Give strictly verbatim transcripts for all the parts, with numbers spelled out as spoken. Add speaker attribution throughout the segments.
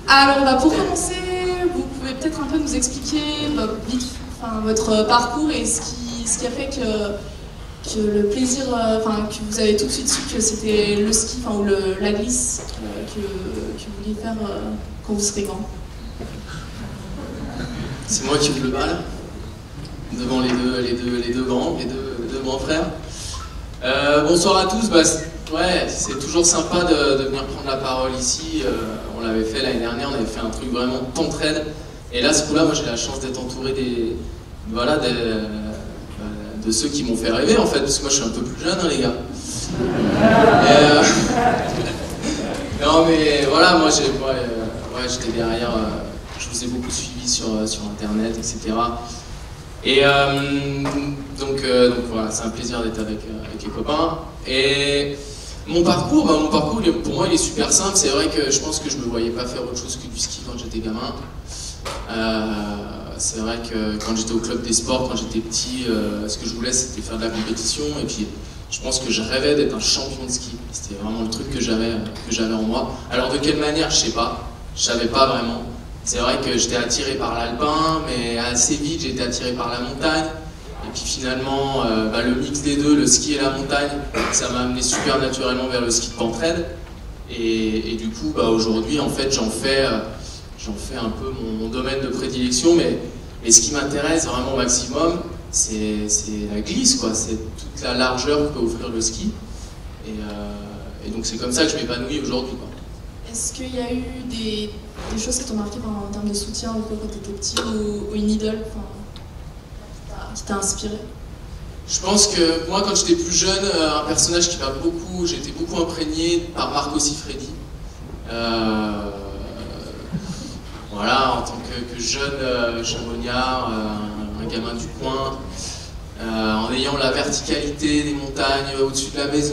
Speaker 1: Alors, bah, pour commencer, vous pouvez peut-être un peu nous expliquer bah, vite, enfin, votre parcours et ce qui, ce qui a fait que, que le plaisir, enfin, que vous avez tout de suite su que c'était le ski, enfin, ou le, la glisse euh, que, que vous vouliez faire euh, quand vous serez grand.
Speaker 2: C'est moi qui ouvre le bal, devant les deux, les deux, les deux grands, les deux, les deux grands frères. Euh, bonsoir à tous. Bah, ouais, c'est toujours sympa de, de venir prendre la parole ici. Euh, on l'avait fait l'année dernière, on avait fait un truc vraiment t'entraide. Et là, ce coup-là, moi j'ai la chance d'être entouré des, voilà, des, de ceux qui m'ont fait rêver en fait, parce que moi je suis un peu plus jeune, hein, les gars. Et, euh, non mais voilà, moi j'ai, ouais, ouais, j'étais derrière. Euh, Je vous ai beaucoup suivi sur, sur internet, et cetera. Et euh, donc, euh, donc voilà, c'est un plaisir d'être avec, euh, avec les copains. Et mon parcours, bah, mon parcours pour moi il est super simple. C'est vrai que je pense que je ne me voyais pas faire autre chose que du ski quand j'étais gamin. Euh, c'est vrai que quand j'étais au club des sports, quand j'étais petit, euh, ce que je voulais c'était faire de la compétition. Et puis je pense que je rêvais d'être un champion de ski. C'était vraiment le truc que j'avais que j'avais en moi. Alors de quelle manière, je sais pas. Je savais pas vraiment. C'est vrai que j'étais attiré par l'alpin, mais assez vite j'ai été attiré par la montagne. Et puis finalement, euh, bah, le mix des deux, le ski et la montagne, ça m'a amené super naturellement vers le ski de pentraide. Et, et du coup, bah, aujourd'hui, en fait, j'en fais, euh, j'en fais un peu mon, mon domaine de prédilection. Mais, mais ce qui m'intéresse vraiment au maximum, c'est la glisse, quoi. C'est toute la largeur que peut offrir le ski. Et, euh, et donc c'est comme ça que je m'épanouis aujourd'hui, quoi.
Speaker 1: Est-ce qu'il y a eu des, des choses qui t'ont marqué en, en termes de soutien ou quoi, quand tu étais petit, ou, ou une idole qui t'a inspiré?
Speaker 2: Je pense que moi, quand j'étais plus jeune, un personnage qui m'a beaucoup, j'ai été beaucoup imprégné par Marco Siffredi. Euh, voilà, en tant que, que jeune euh, chamonniard, euh, un, un gamin du coin, euh, en ayant la verticalité des montagnes au-dessus de la maison.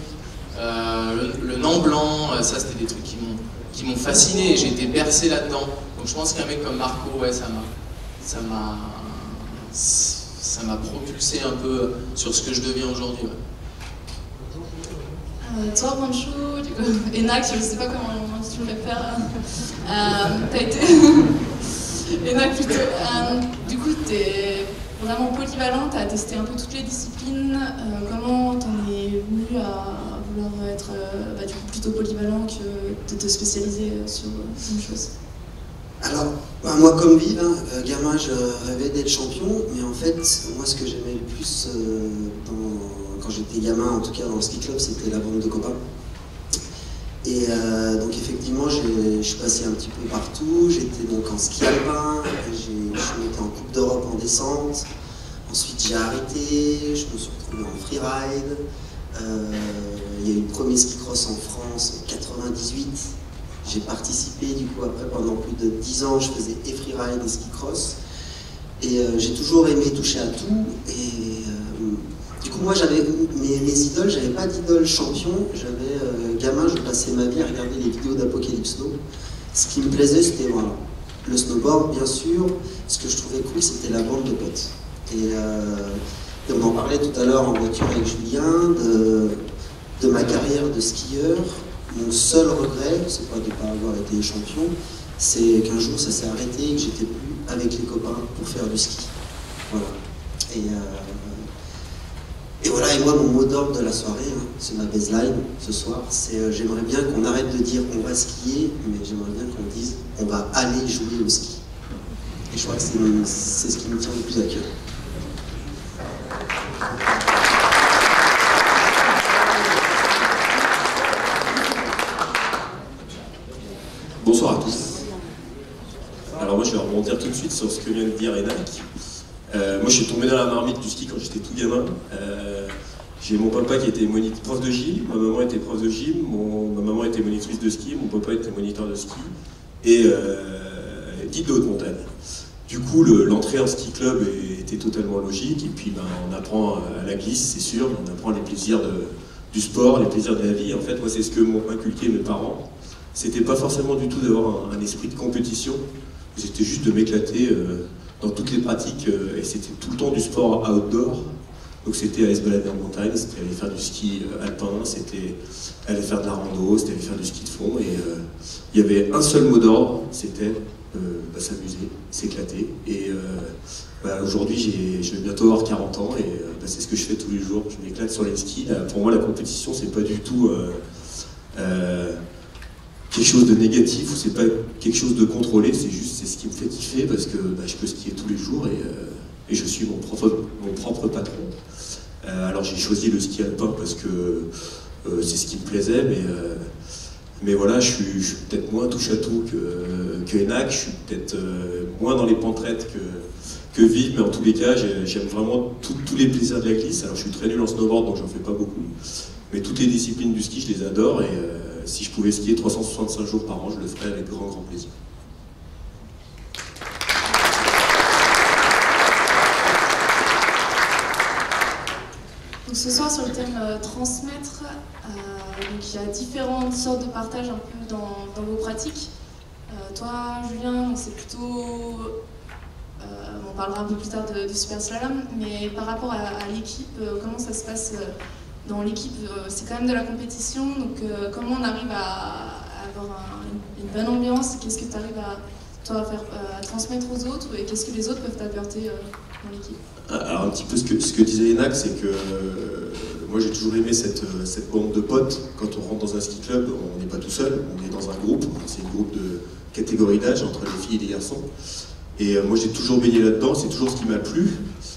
Speaker 2: Euh, le, le Nant Blanc, euh, ça c'était des trucs qui m'ont qui m'ont fasciné et j'ai été bercé là-dedans. Donc je pense qu'un mec comme Marco, ouais, ça m'a ça m'a ça m'a propulsé un peu sur ce que je deviens aujourd'hui. Ouais.
Speaker 1: Euh, toi, Pancho, du coup, Enac, je sais pas comment tu le préfères. Euh, T'as été Enac plutôt. Euh, du coup, t'es vraiment polyvalent, t'as testé un peu toutes les disciplines. Euh, comment t'en es venu à vouloir être euh, bah, du coup, plutôt polyvalent que de te spécialiser sur une chose?
Speaker 3: Alors, bah, moi comme Viv, hein, euh, gamin, je rêvais d'être champion, mais en fait, moi ce que j'aimais le plus euh, dans, quand j'étais gamin, en tout cas dans le ski club, c'était la bande de copains. Et euh, donc effectivement, je suis passé un petit peu partout. J'étais donc en ski alpin, je suis monté en Coupe d'Europe en descente. Ensuite, j'ai arrêté, je me suis retrouvé en freeride. Euh, il y a eu le premier ski cross en France en quatre-vingt-dix-huit. J'ai participé du coup après pendant plus de dix ans, je faisais et freeride et ski cross. Et euh, j'ai toujours aimé toucher à tout. Et euh, du coup, moi, j'avais mes, mes idoles, j'avais pas d'idole champion. J'avais euh, gamin, je passais ma vie à regarder les vidéos d'Apocalypse Snow. Ce qui me plaisait, c'était voilà, le snowboard, bien sûr. Ce que je trouvais cool, c'était la bande de potes. Et, euh, et on en parlait tout à l'heure en voiture avec Julien de, de ma carrière de skieur. Mon seul regret, c'est pas de ne pas avoir été champion, c'est qu'un jour ça s'est arrêté et que j'étais plus avec les copains pour faire du ski. Voilà. Et, euh, et voilà, et moi mon mot d'ordre de la soirée, hein, c'est ma baseline ce soir, c'est euh, j'aimerais bien qu'on arrête de dire on va skier, mais j'aimerais bien qu'on dise on va aller jouer au ski. Et je crois que c'est ce qui me tient le plus à cœur.
Speaker 4: Bonsoir à tous. Alors moi je vais rebondir tout de suite sur ce que vient de dire Enac. Euh, moi je suis tombé dans la marmite du ski quand j'étais tout gamin. Euh, J'ai mon papa qui était prof de gym, ma maman était prof de gym, mon, ma maman était monitrice de ski, mon papa était moniteur de ski et euh, guide de haute montagne. Du coup l'entrée en ski club était totalement logique et puis ben, on apprend à la glisse, c'est sûr, on apprend les plaisirs de, du sport, les plaisirs de la vie. En fait moi c'est ce que m'ont inculqué mes parents. C'était pas forcément du tout d'avoir un, un esprit de compétition, c'était juste de m'éclater euh, dans toutes les pratiques, euh, et c'était tout le temps du sport outdoor. Donc c'était aller se balader en montagne, c'était aller faire du ski alpin, c'était aller faire de la rando, c'était aller faire du ski de fond. Et euh, il y avait un seul mot d'ordre, c'était euh, bah, s'amuser, s'éclater. Et euh, bah, aujourd'hui, je vais bientôt avoir quarante ans et euh, bah, c'est ce que je fais tous les jours. Je m'éclate sur les skis. Là, pour moi, la compétition, c'est pas du tout euh, euh, quelque chose de négatif ou c'est pas quelque chose de contrôlé. C'est juste c'est ce qui me fait kiffer parce que bah, je peux skier tous les jours et, euh, et je suis mon propre, mon propre patron. Euh, alors j'ai choisi le ski alpin parce que euh, c'est ce qui me plaisait, mais, euh, mais voilà, je suis, je suis peut-être moins touche-à-tout que, que Enak, je suis peut-être euh, moins dans les pentes-raides que, que Viv, mais en tous les cas, j'aime vraiment tous les plaisirs de la glisse. Alors je suis très nul en snowboard, donc j'en fais pas beaucoup, mais toutes les disciplines du ski, je les adore, et euh, si je pouvais skier trois cent soixante-cinq jours par an, je le ferais avec grand, grand plaisir.
Speaker 1: Donc ce soir sur le thème euh, transmettre, euh, donc il y a différentes sortes de partage un peu dans, dans vos pratiques. Euh, toi Julien, c'est plutôt, euh, on parlera un peu plus tard de, de super slalom, mais par rapport à, à l'équipe, euh, comment ça se passe euh, dans l'équipe? euh, C'est quand même de la compétition, donc euh, comment on arrive à, à avoir un, une, une bonne ambiance? Qu'est-ce que tu arrives à, toi, à, faire, euh, à transmettre aux autres et qu'est-ce que les autres peuvent apporter euh, dans l'équipe?
Speaker 4: Alors un petit peu ce que, ce que disait Enak, c'est que euh, moi j'ai toujours aimé cette, cette bande de potes. Quand on rentre dans un ski club, on n'est pas tout seul, on est dans un groupe. C'est un groupe de catégorie d'âge entre les filles et les garçons. Et euh, moi j'ai toujours baigné là-dedans, c'est toujours ce qui m'a plu.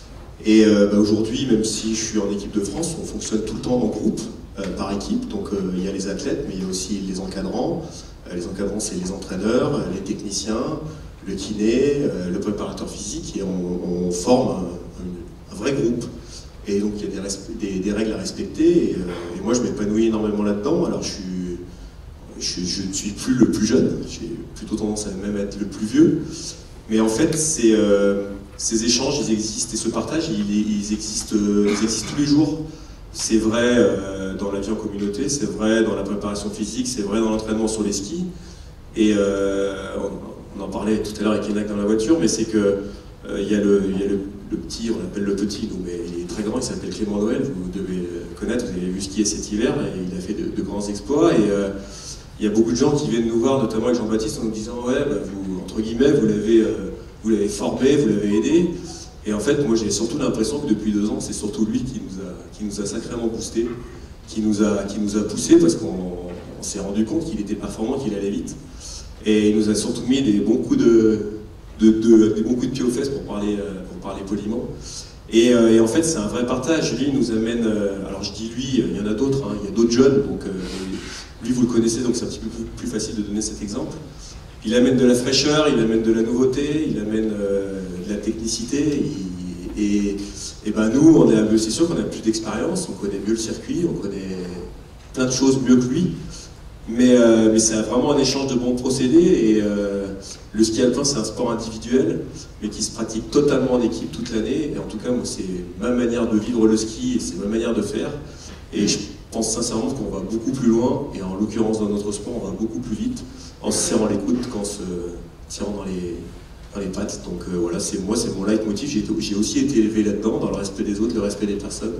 Speaker 4: Et euh, bah, aujourd'hui, même si je suis en équipe de France, on fonctionne tout le temps en groupe, euh, par équipe. Donc euh, il y a les athlètes, mais il y a aussi les encadrants. Euh, les encadrants, c'est les entraîneurs, les techniciens, le kiné, euh, le préparateur physique, et on, on forme un, un vrai groupe. Et donc il y a des, des, des règles à respecter, et, euh, et moi je m'épanouis énormément là-dedans. Alors je, suis, je, je ne suis plus le plus jeune, j'ai plutôt tendance à même être le plus vieux. Mais en fait, c'est, euh, ces échanges, ils existent, et ce partage, ils, ils, existent, ils existent tous les jours. C'est vrai euh, dans la vie en communauté, c'est vrai dans la préparation physique, c'est vrai dans l'entraînement sur les skis. Et euh, on, on en parlait tout à l'heure avec Enak dans la voiture, mais c'est que euh, il y a, le, il y a le, le petit, on l'appelle le petit, nous, mais il est très grand, il s'appelle Clément Noël, vous devez le connaître, vous avez vu skier cet hiver, et il a fait de, de grands exploits. Et euh, il y a beaucoup de gens qui viennent nous voir, notamment avec Jean-Baptiste, en nous disant ouais, bah, vous, entre guillemets, vous l'avez euh, vous l'avez formé, vous l'avez aidé. Et en fait, moi j'ai surtout l'impression que depuis deux ans, c'est surtout lui qui nous a, qui nous a sacrément boosté, qui nous a, qui nous a poussé, parce qu'on s'est rendu compte qu'il était performant, qu'il allait vite. Et il nous a surtout mis des bons coups de, de, de, des bons coups de pied aux fesses, pour parler, pour parler poliment. Et, euh, et en fait, c'est un vrai partage. Lui, il nous amène, euh, alors je dis lui, il y en a d'autres, hein, il y a d'autres jeunes, donc euh, lui vous le connaissez, donc c'est un petit peu plus, plus facile de donner cet exemple. Il amène de la fraîcheur, il amène de la nouveauté, il amène euh, de la technicité. Il, et, et ben nous, on est, c'est sûr qu'on a plus d'expérience, on connaît mieux le circuit, on connaît plein de choses mieux que lui. Mais, euh, mais c'est vraiment un échange de bons procédés. Et euh, le ski alpin, c'est un sport individuel, mais qui se pratique totalement en équipe toute l'année. Et en tout cas, moi, c'est ma manière de vivre le ski et c'est ma manière de faire. Et je pense sincèrement qu'on va beaucoup plus loin. Et en l'occurrence, dans notre sport, on va beaucoup plus vite en se serrant les coudes qu'en se tirant dans les, dans les pattes. Donc euh, voilà, c'est moi, c'est mon leitmotiv. J'ai aussi été élevé là-dedans, dans le respect des autres, le respect des personnes.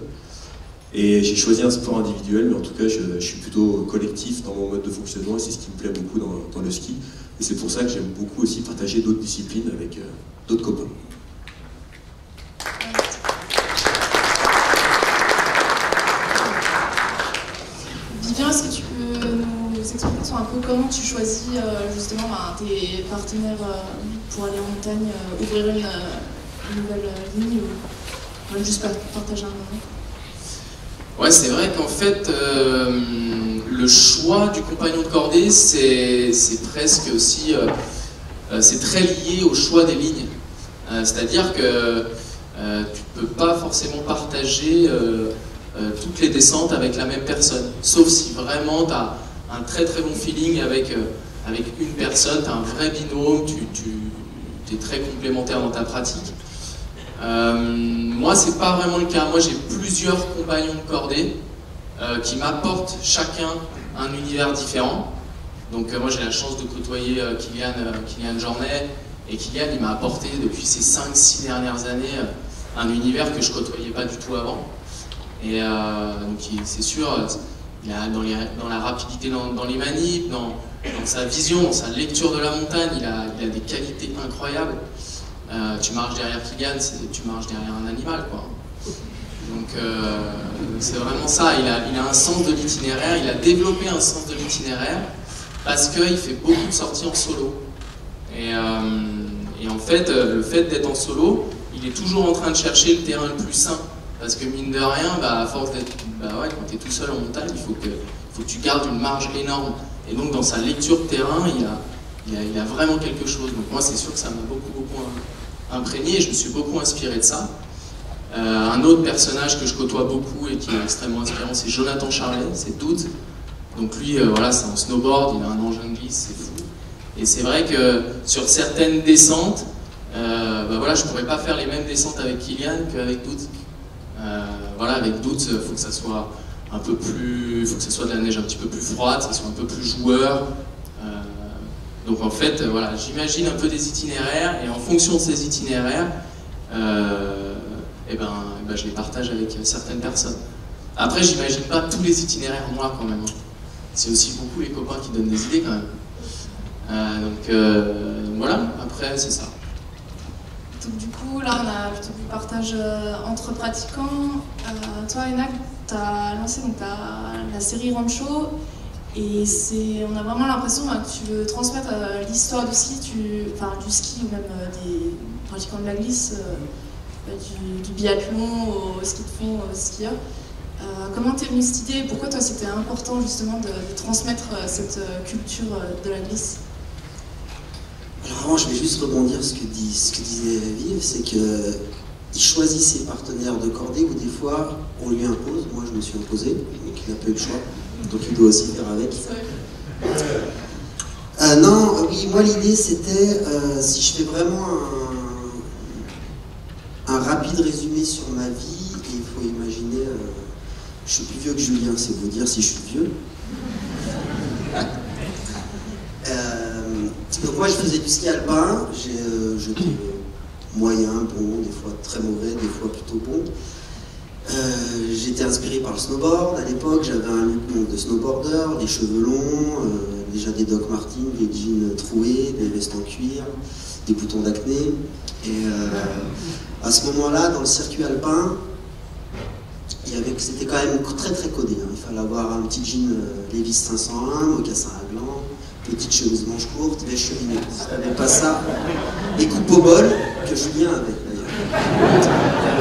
Speaker 4: Et j'ai choisi un sport individuel, mais en tout cas, je, je suis plutôt collectif dans mon mode de fonctionnement, et c'est ce qui me plaît beaucoup dans, dans le ski. Et c'est pour ça que j'aime beaucoup aussi partager d'autres disciplines avec euh, d'autres copains.
Speaker 1: Vivien, est-ce que tu peux nous expliquer sur un peu comment tu choisis euh, justement bah, tes partenaires euh, pour aller en montagne, euh, ouvrir une, euh, une nouvelle euh, ligne, ou même juste partager un moment?
Speaker 2: Ouais, c'est vrai qu'en fait, euh, le choix du compagnon de cordée, c'est presque aussi, euh, c'est très lié au choix des lignes. Euh, C'est-à-dire que euh, tu ne peux pas forcément partager euh, euh, toutes les descentes avec la même personne. Sauf si vraiment tu as un très très bon feeling avec, euh, avec une personne, tu as un vrai binôme, tu, tu es très complémentaire dans ta pratique. Euh, moi, c'est pas vraiment le cas. Moi, j'ai plusieurs compagnons de cordée euh, qui m'apportent chacun un univers différent. Donc, euh, moi, j'ai la chance de côtoyer euh, Kylian, euh, Kylian Jornet. Et Kylian, il m'a apporté depuis ces cinq six dernières années euh, un univers que je côtoyais pas du tout avant. Et euh, donc c'est sûr, il a, dans, les, dans la rapidité dans, dans les manips, dans, dans sa vision, dans sa lecture de la montagne, il a, il a des qualités incroyables. Euh, tu marches derrière Kylian, tu marches derrière un animal, quoi. Donc euh, c'est vraiment ça, il a, il a un sens de l'itinéraire, il a développé un sens de l'itinéraire parce qu'il fait beaucoup de sorties en solo. Et, euh, et en fait, le fait d'être en solo, il est toujours en train de chercher le terrain le plus sain. Parce que mine de rien, bah, à force d'être, bah ouais, quand tu es tout seul en montagne, il faut que, faut que tu gardes une marge énorme. Et donc dans sa lecture de terrain, il a, il a, il a vraiment quelque chose. Donc moi c'est sûr que ça m'a beaucoup, beaucoup imprégné et je me suis beaucoup inspiré de ça. Euh, un autre personnage que je côtoie beaucoup et qui est extrêmement inspirant, c'est Jonathan Charlet, c'est Doud. Donc lui, euh, voilà, c'est en snowboard, il a un engin de glisse, c'est fou. Et c'est vrai que sur certaines descentes, euh, bah voilà, je ne pourrais pas faire les mêmes descentes avec Kylian qu'avec Doud. Euh, voilà, avec Doud, il faut que ça soit un peu plus, faut que ça soit de la neige un petit peu plus froide, ça soit un peu plus joueur. Euh, donc en fait, voilà, j'imagine un peu des itinéraires et en fonction de ces itinéraires, euh, et ben, et ben, je les partage avec certaines personnes. Après, j'imagine pas tous les itinéraires moi quand même. C'est aussi beaucoup les copains qui donnent des idées quand même. Euh, donc euh, voilà, après c'est ça.
Speaker 1: Donc du coup, là, on a plutôt du partage euh, entre pratiquants. Euh, toi, Enak, tu as lancé donc, la série Rancho, et on a vraiment l'impression bah, que tu veux transmettre euh, l'histoire du ski, tu, enfin, du ski ou même euh, des pratiquants de la glisse, euh, bah, du, du biathlon au ski de fond, au skieur. Euh, comment t'es venue cette idée? Pourquoi toi, c'était important justement de, de transmettre euh, cette euh, culture euh, de la glisse?
Speaker 3: Alors avant, je vais juste rebondir sur ce que, dit, ce que disait Viv, c'est qu'il choisit ses partenaires de cordée où des fois on lui impose. Moi je me suis imposé, donc il n'a pas eu le choix, donc il doit aussi faire avec. Euh, non, oui, moi l'idée c'était, euh, si je fais vraiment un, un rapide résumé sur ma vie, et il faut imaginer, euh, je suis plus vieux que Julien, c'est vous dire si je suis vieux. Euh, donc moi je faisais du ski alpin, euh, j'étais moyen, bon, des fois très mauvais, des fois plutôt bon. Euh, j'étais inspiré par le snowboard à l'époque, j'avais un look de snowboarder, les cheveux longs, euh, déjà des Doc Martens, des jeans troués, des vestes en cuir, des boutons d'acné. Et euh, à ce moment-là, dans le circuit alpin, c'était quand même très très codé. Hein. Il fallait avoir un petit jean euh, Levi's cinq cent un, mocassin à gland, petite chemise manche courte, les cheminées. Si tu n'avais pas ça, les coupes au bol, que Julien avait d'ailleurs.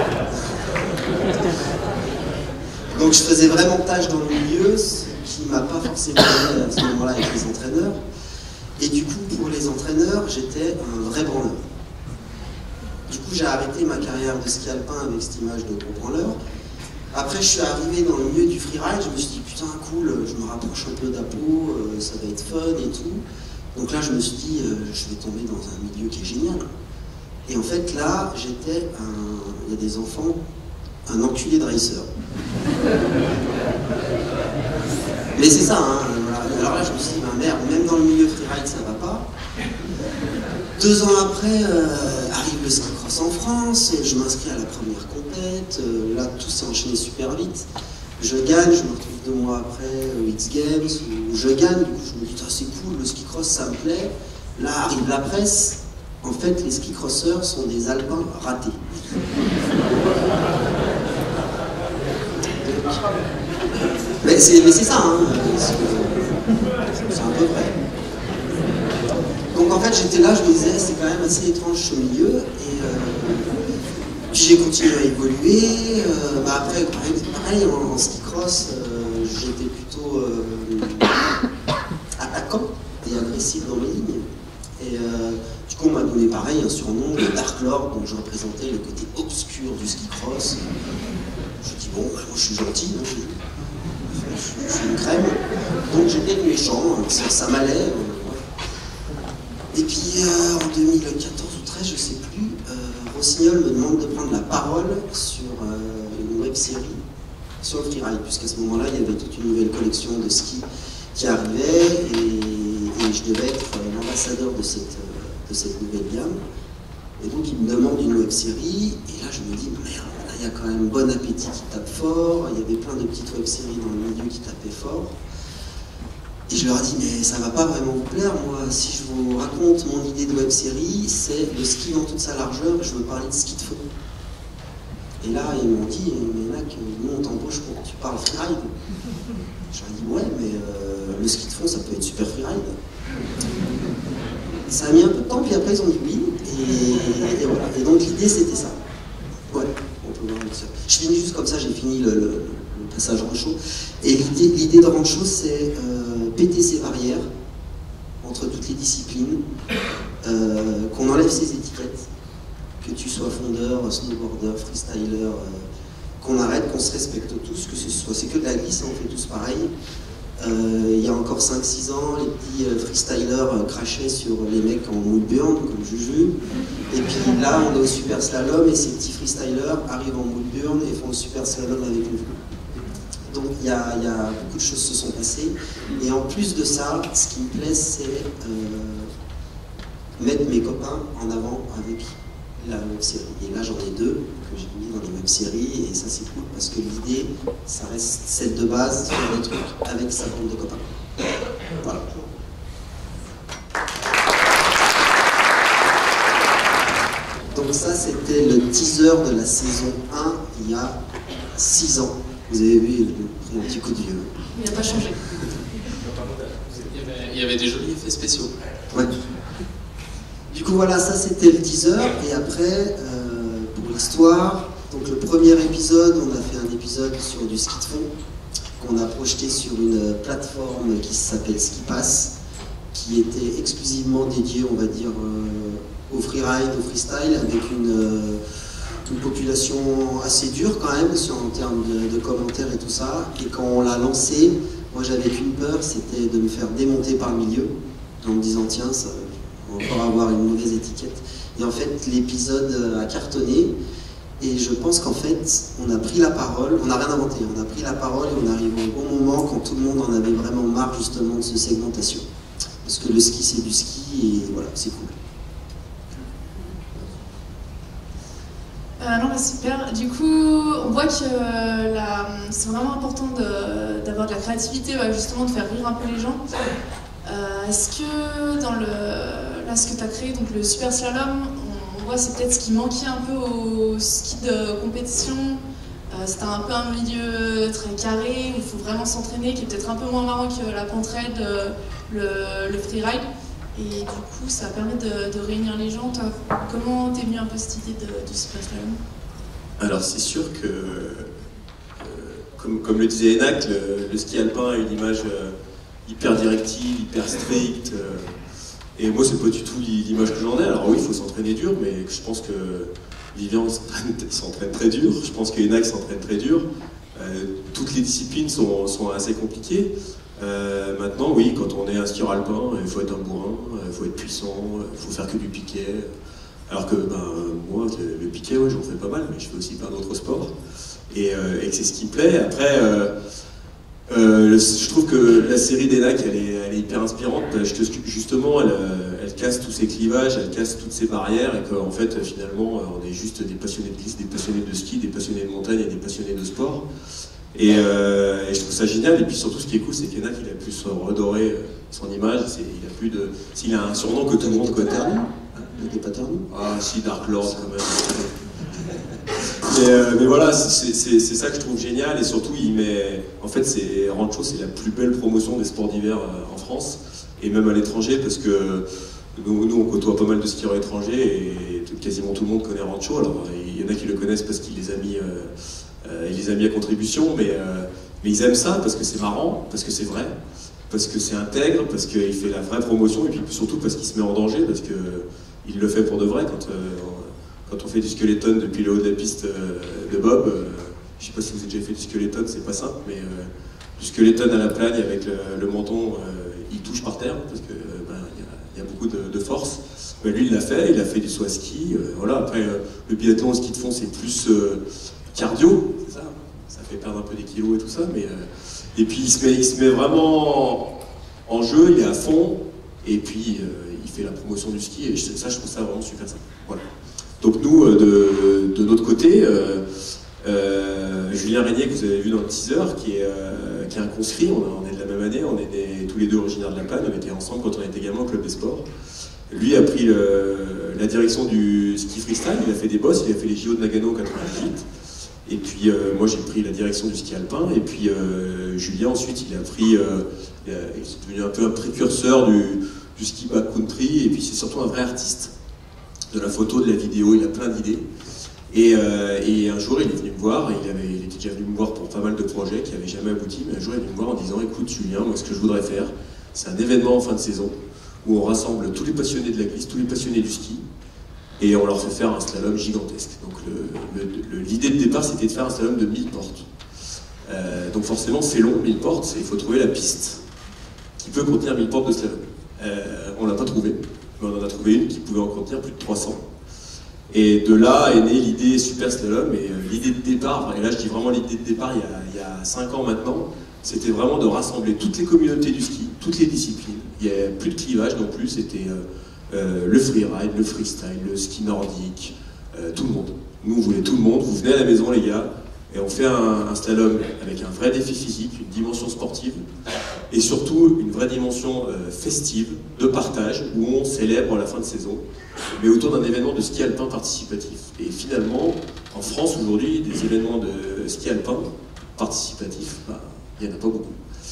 Speaker 3: Donc je faisais vraiment tâche dans le milieu, ce qui ne m'a pas forcément aidé à ce moment-là avec les entraîneurs. Et du coup, pour les entraîneurs, j'étais un vrai branleur. Du coup, j'ai arrêté ma carrière de ski alpin avec cette image de gros branleur. Après, je suis arrivé dans le milieu du freeride, je me suis dit, putain, cool, je me rapproche un peu d'Apo, euh, ça va être fun et tout. Donc là, je me suis dit, euh, je vais tomber dans un milieu qui est génial. Et en fait, là, j'étais un... Il y a des enfants, un enculé de racer. Mais c'est ça, hein, voilà. Alors là, je me suis dit, bah merde, même dans le milieu freeride, ça va pas. Deux ans après, euh, arrive le ski cross en France, et je m'inscris à la première compète, euh, là tout s'est enchaîné super vite. Je gagne, je me retrouve deux mois après au X Games, où je gagne, du coup je me dis, ah, c'est cool, le ski cross ça me plaît. Là arrive la presse, en fait les ski crosseurs sont des alpins ratés. Mais c'est ça, hein, c'est un peu vrai. Donc en fait j'étais là, je me disais c'est quand même assez étrange ce milieu, et euh, j'ai continué à évoluer. Euh, bah après pareil, pareil en, en ski cross, euh, j'étais plutôt euh, attaquant et agressif dans mes lignes. Et euh, du coup on m'a donné pareil un surnom, le Dark Lord, donc je représentais le côté obscur du ski cross. Je me dis bon, bah, moi je suis gentil, hein, je, je, je suis une crème, donc j'étais le méchant, ça, ça m'allait. Et puis euh, en deux mille quatorze ou treize, je ne sais plus, euh, Rossignol me demande de prendre la parole sur euh, une web-série sur le freeride, puisqu'à ce moment-là, il y avait toute une nouvelle collection de ski qui arrivait, et, et je devais être l'ambassadeur de cette, de cette nouvelle gamme. Et donc il me demande une web-série, et là je me dis, merde, là il y a quand même Bon Appétit qui tape fort, il y avait plein de petites web-séries dans le milieu qui tapaient fort. Et je leur ai dit, mais ça va pas vraiment vous plaire, moi, si je vous raconte mon idée de web-série, c'est le ski dans toute sa largeur, je veux parler de ski de fond. Et là, ils m'ont dit, mais Enac, nous on t'embauche pour que tu parles freeride. Je leur ai dit, ouais, mais euh, le ski de fond, ça peut être super freeride. Ça a mis un peu de temps, puis après ils ont dit oui, et, et voilà. Et donc l'idée c'était ça. Ouais, on peut voir ça. Je finis juste comme ça, j'ai fini le, le, le passage Rancho. Et l'idée de Rancho, c'est euh, péter ces barrières entre toutes les disciplines, euh, qu'on enlève ces étiquettes, que tu sois fondeur, snowboarder, freestyler, euh, qu'on arrête, qu'on se respecte tous, que ce soit, c'est que de la glisse, on fait tous pareil. Euh, il y a encore cinq six ans, les petits euh, freestylers euh, crachaient sur les mecs en moule burn, comme Juju. Et puis là, on est au super slalom et ces petits freestylers arrivent en moule burn et font le super slalom avec nous. Donc il y, a, il y a beaucoup de choses se sont passées. Et en plus de ça, ce qui me plaît, c'est euh, mettre mes copains en avant avec la web-série. Et là, j'en ai deux que j'ai mis dans les web-séries, et ça, c'est cool, parce que l'idée, ça reste celle de base, faire des trucs avec sa bande de copains. Voilà. Donc ça, c'était le teaser de la saison un, il y a six ans. Vous avez vu, il a pris un petit coup de vieux.
Speaker 1: Il n'a pas changé.
Speaker 2: Il y avait, il y avait des jolis effets spéciaux.
Speaker 3: Ouais. Du coup voilà, ça c'était le teaser, et après, euh, pour l'histoire, donc le premier épisode, on a fait un épisode sur du ski de fond, qu'on a projeté sur une plateforme qui s'appelle Skipass, qui était exclusivement dédiée, on va dire, euh, au freeride, au freestyle, avec une, euh, une population assez dure quand même, sur, en termes de, de commentaires et tout ça, et quand on l'a lancé, moi j'avais qu'une peur, c'était de me faire démonter par le milieu, en me disant tiens, ça encore avoir une mauvaise étiquette. Et en fait, l'épisode a cartonné, et je pense qu'en fait, on a pris la parole, on n'a rien inventé, on a pris la parole et on arrive au bon moment quand tout le monde en avait vraiment marre justement de cette segmentation. Parce que le ski, c'est du ski, et voilà, c'est cool.
Speaker 1: Euh, non, bah, super. Du coup, on voit que euh, la... c'est vraiment important d'avoir de, de la créativité, bah, justement de faire rire un peu les gens. Euh, Est-ce que dans le, là, ce que tu as créé, donc le super slalom, on, on voit c'est peut-être ce qui manquait un peu au ski de compétition. Euh, C'était un peu un milieu très carré, où il faut vraiment s'entraîner, qui est peut-être un peu moins marrant que la pente raide, le, le freeride. Et du coup, ça permet de, de réunir les gens. Toi, comment t'es venu un peu cette idée de, du super slalom?
Speaker 4: Alors c'est sûr que, euh, comme, comme le disait Enac, le, le ski alpin a une image euh, hyper directive, hyper stricte. Euh, et moi, c'est pas du tout l'image que j'en ai. Alors oui, il faut s'entraîner dur, mais je pense que Vivian s'entraîne très dur. Je pense qu'Enac s'entraîne très dur. Euh, toutes les disciplines sont, sont assez compliquées. Euh, maintenant, oui, quand on est un skieur alpin, il faut être un bourrin, il faut être puissant, il faut faire que du piquet. Alors que ben, moi, le, le piquet, ouais, j'en fais pas mal, mais je fais aussi plein d'autres sports. Et, euh, et c'est ce qui me plaît. Après, euh, euh, je trouve que la série d'Enac, elle est, elle est hyper inspirante. Justement, elle, elle casse tous ces clivages, elle casse toutes ces barrières, et qu'en fait, finalement, on est juste des passionnés de glisse, des passionnés de ski, des passionnés de montagne et des passionnés de sport. Et, euh, et je trouve ça génial. Et puis surtout, ce qui est cool, c'est qu'Enac, il a pu se redorer son image. Il a plus de, s'il a un surnom que tout le monde connaît.
Speaker 3: Il n'était pas terminé.
Speaker 4: Ah si, Dark Lord quand même. mais, euh, mais voilà, c'est ça que je trouve génial. Et surtout, il met, en fait, c'est Rancho, c'est la plus belle promotion des sports d'hiver euh, en France et même à l'étranger, parce que nous, nous, on côtoie pas mal de skieurs étrangers et tout, quasiment tout le monde connaît Rancho. Alors il y en a qui le connaissent parce qu'il les a mis. Euh, Euh, il les a mis à contribution, mais, euh, mais ils aiment ça parce que c'est marrant, parce que c'est vrai, parce que c'est intègre, parce qu'il fait la vraie promotion, et puis surtout parce qu'il se met en danger, parce qu'il le fait pour de vrai. Quand, euh, quand on fait du skeleton depuis le haut de la piste euh, de Bob, euh, je ne sais pas si vous avez déjà fait du skeleton, c'est pas simple, mais euh, du skeleton à la plagne avec le, le menton, euh, il touche par terre, parce qu'il euh, ben, y, y a beaucoup de, de force. Mais lui, il l'a fait, il a fait du saut à ski. Euh, voilà. Après, euh, le biathlon, le ski de fond, c'est plus euh, cardio, c'est ça, ça fait perdre un peu des kilos et tout ça, mais euh, et puis il se, met, il se met vraiment en jeu, il est à fond, et puis euh, il fait la promotion du ski, et ça, je trouve ça vraiment super sympa. Voilà. Donc nous, euh, de, de notre côté, euh, Euh, Julien Régnier, que vous avez vu dans le teaser, qui est, euh, qui est un conscrit, on, on est de la même année, on est des, tous les deux originaires de la Panne, on était ensemble quand on était gamin au club des sports. Lui a pris le, la direction du ski freestyle, il a fait des bosses, il a fait les J O de Nagano en quatre-vingt-dix-huit. Et puis euh, moi j'ai pris la direction du ski alpin, et puis euh, Julien ensuite il a pris, euh, il, a, il est devenu un peu un précurseur du, du ski backcountry, et puis c'est surtout un vrai artiste de la photo, de la vidéo, il a plein d'idées. Et, euh, et un jour il est venu me voir, il, avait, il était déjà venu me voir pour pas mal de projets qui n'avaient jamais abouti, mais un jour il est venu me voir en disant écoute Julien, moi ce que je voudrais faire, c'est un événement en fin de saison où on rassemble tous les passionnés de la glisse, tous les passionnés du ski, et on leur fait faire un slalom gigantesque. Donc l'idée de départ c'était de faire un slalom de mille portes. Euh, donc forcément c'est long, mille portes, il faut trouver la piste qui peut contenir mille portes de slalom. Euh, on l'a pas trouvé, mais on en a trouvé une qui pouvait en contenir plus de trois cents. Et de là est née l'idée Super Slalom, et euh, l'idée de départ, et là je dis vraiment l'idée de départ il y a, il y a cinq ans maintenant, c'était vraiment de rassembler toutes les communautés du ski, toutes les disciplines. Il n'y a plus de clivage non plus, c'était euh, euh, le freeride, le freestyle, le ski nordique, euh, tout le monde. Nous on voulait tout le monde, vous venez à la maison les gars, et on fait un, un slalom avec un vrai défi physique, une dimension sportive, et surtout une vraie dimension euh, festive, de partage, où on célèbre la fin de saison, mais autour d'un événement de ski alpin participatif. Et finalement, en France aujourd'hui, des événements de ski alpin participatif, bah, il n'y en a pas beaucoup.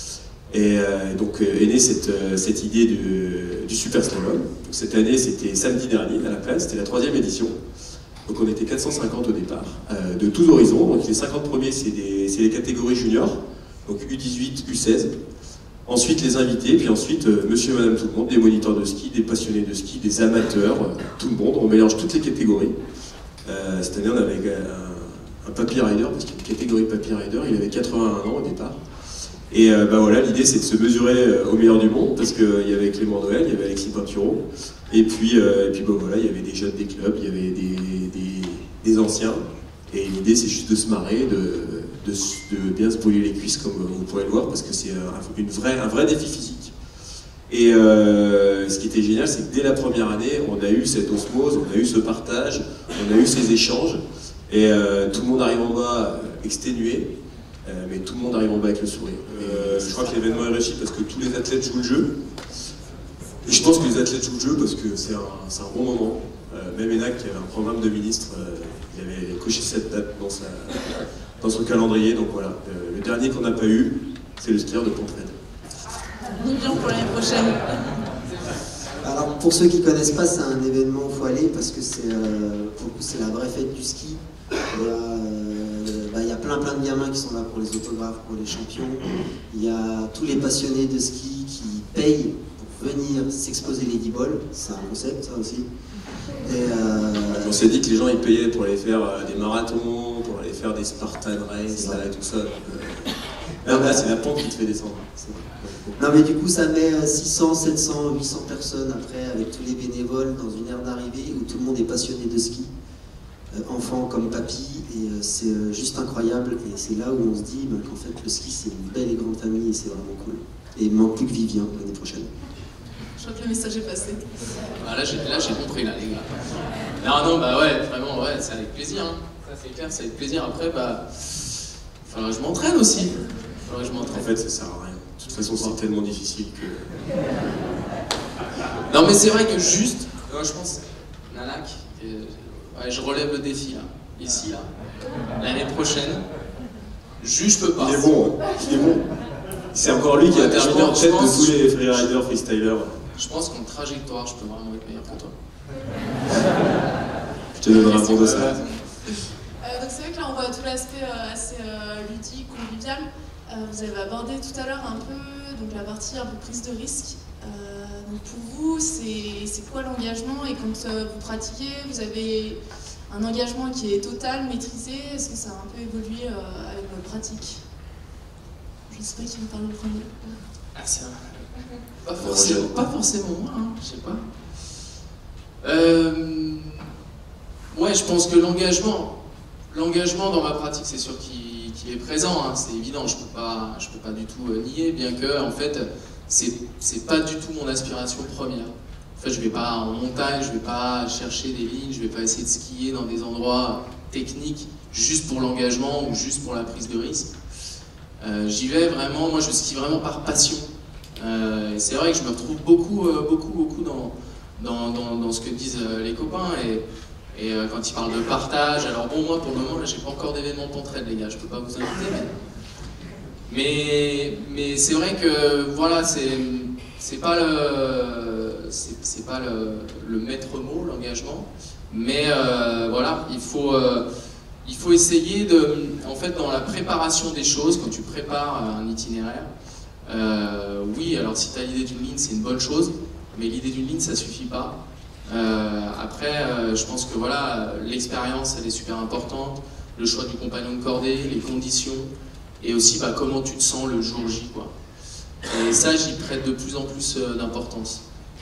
Speaker 4: Et euh, donc euh, est née cette, euh, cette idée du, du Super Slalom. Donc, cette année, c'était samedi dernier à la place, c'était la troisième édition. Donc on était quatre cent cinquante au départ, euh, de tous horizons. Donc les cinquante premiers, c'est les catégories juniors, donc U dix-huit, U seize. Ensuite les invités, puis ensuite euh, monsieur et madame tout le monde, des moniteurs de ski, des passionnés de ski, des amateurs, euh, tout le monde. On mélange toutes les catégories. Euh, cette année on avait un, un papy rider, parce qu'il y a une catégorie papy rider, il avait quatre-vingt-un ans au départ. Et euh, bah voilà, l'idée c'est de se mesurer euh, au meilleur du monde, parce qu'il y avait Clément Noël, il y avait Alexis Pinturo, et puis, euh, et puis bah voilà, il y avait des jeunes des clubs, il y avait des, des, des anciens, et l'idée c'est juste de se marrer, de, de, de bien se brûler les cuisses comme vous pourrez le voir, parce que c'est un, une vraie, un vrai défi physique. Et euh, ce qui était génial, c'est que dès la première année, on a eu cette osmose, on a eu ce partage, on a eu ces échanges, et euh, tout le monde arrive en bas exténué, euh, mais tout le monde arrive en bas avec le sourire. Euh, je crois que l'événement est réussi parce que tous les athlètes jouent le jeu, et je pense que les athlètes jouent le jeu parce que c'est un, un bon moment. Euh, même Enac, qui avait un programme de ministre, euh, il avait coché cette date dans, sa, dans son calendrier, donc voilà. Euh, le dernier qu'on n'a pas eu, c'est le skieur de Pontraine.
Speaker 1: Millions pour l'année prochaine.
Speaker 3: Alors pour ceux qui ne connaissent pas, c'est un événement où il faut aller parce que c'est euh, c'est la vraie fête du ski. Il y, a, euh, bah, il y a plein plein de gamins qui sont là pour les autographes, pour les champions. Il y a tous les passionnés de ski qui payent pour venir s'exposer les dix bols. C'est un concept ça aussi. Et euh...
Speaker 4: On s'est dit que les gens ils payaient pour aller faire euh, des marathons, pour aller faire des Spartan Race là, et tout ça. Donc, euh... là, là c'est la pente qui te fait descendre.
Speaker 3: Non mais du coup ça met six cents, sept cents, huit cents personnes après avec tous les bénévoles dans une aire d'arrivée où tout le monde est passionné de ski, euh, enfants comme papy, et euh, c'est euh, juste incroyable, et c'est là où on se dit bah, qu'en fait le ski c'est une belle et grande famille et c'est vraiment cool. Et il manque plus que Vivien l'année prochaine.
Speaker 1: Je crois que le message est passé.
Speaker 2: Ah, là j'ai compris là les gars. Non non bah ouais vraiment ouais c'est avec plaisir hein. Ça c'est clair, c'est avec plaisir. Après bah faudra que je m'entraîne aussi. Faudra que je m'entraîne.
Speaker 4: En fait ça sert à rien. De toute façon c'est tellement difficile que...
Speaker 2: Non mais c'est vrai que juste, euh, je pense, Nanak, euh, ouais, je relève le défi là, ici là, l'année prochaine, juste je peux pas.
Speaker 4: Il est bon, hein. Il est bon. C'est encore lui qui
Speaker 2: ouais,
Speaker 4: a terminé en tête
Speaker 2: pense,
Speaker 4: de tous les freeriders, freestylers.
Speaker 2: Je pense qu'en trajectoire, je peux vraiment être meilleur que toi.
Speaker 4: Je te donnerai un bon de ça.
Speaker 1: Euh, donc c'est vrai que là on voit tout l'aspect euh, assez euh, ludique, convivial. Euh, vous avez abordé tout à l'heure un peu donc, la partie un peu prise de risque. Euh, donc pour vous, c'est quoi l'engagement? Et quand euh, vous pratiquez, vous avez un engagement qui est total, maîtrisé? Est-ce que ça a un peu évolué euh, avec votre pratique? Je ne sais pas qui me parle le premier.
Speaker 2: Ah, c'est un... pas, forcément, pas forcément moi, hein, je sais pas. Euh... Ouais, je pense que l'engagement, l'engagement dans ma pratique, c'est sûr qu'il qu'il est présent, hein, c'est évident, je peux pas, je peux pas du tout euh, nier, bien que en fait, c'est pas du tout mon aspiration première. En fait, je vais pas en montagne, je vais pas chercher des lignes, je vais pas essayer de skier dans des endroits technique juste pour l'engagement ou juste pour la prise de risque. Euh, J'y vais vraiment, moi je skie vraiment par passion. Euh, et c'est vrai que je me retrouve beaucoup, euh, beaucoup, beaucoup dans, dans, dans, dans ce que disent euh, les copains. Et, et euh, quand ils parlent de partage, alors bon, moi pour le moment, là j'ai pas encore d'événement Pentraid, les gars, je peux pas vous inviter. Mais, mais, mais c'est vrai que voilà, c'est pas le, c'est pas le, le maître mot, l'engagement. Mais euh, voilà, il faut. Euh, Il faut essayer de, en fait, dans la préparation des choses, quand tu prépares un itinéraire, euh, oui, alors si tu as l'idée d'une ligne, c'est une bonne chose, mais l'idée d'une ligne, ça suffit pas. Euh, après, euh, je pense que voilà, l'expérience, elle est super importante, le choix du compagnon de cordée, les conditions, et aussi bah, comment tu te sens le jour J, quoi. Et ça, j'y prête de plus en plus euh, d'importance.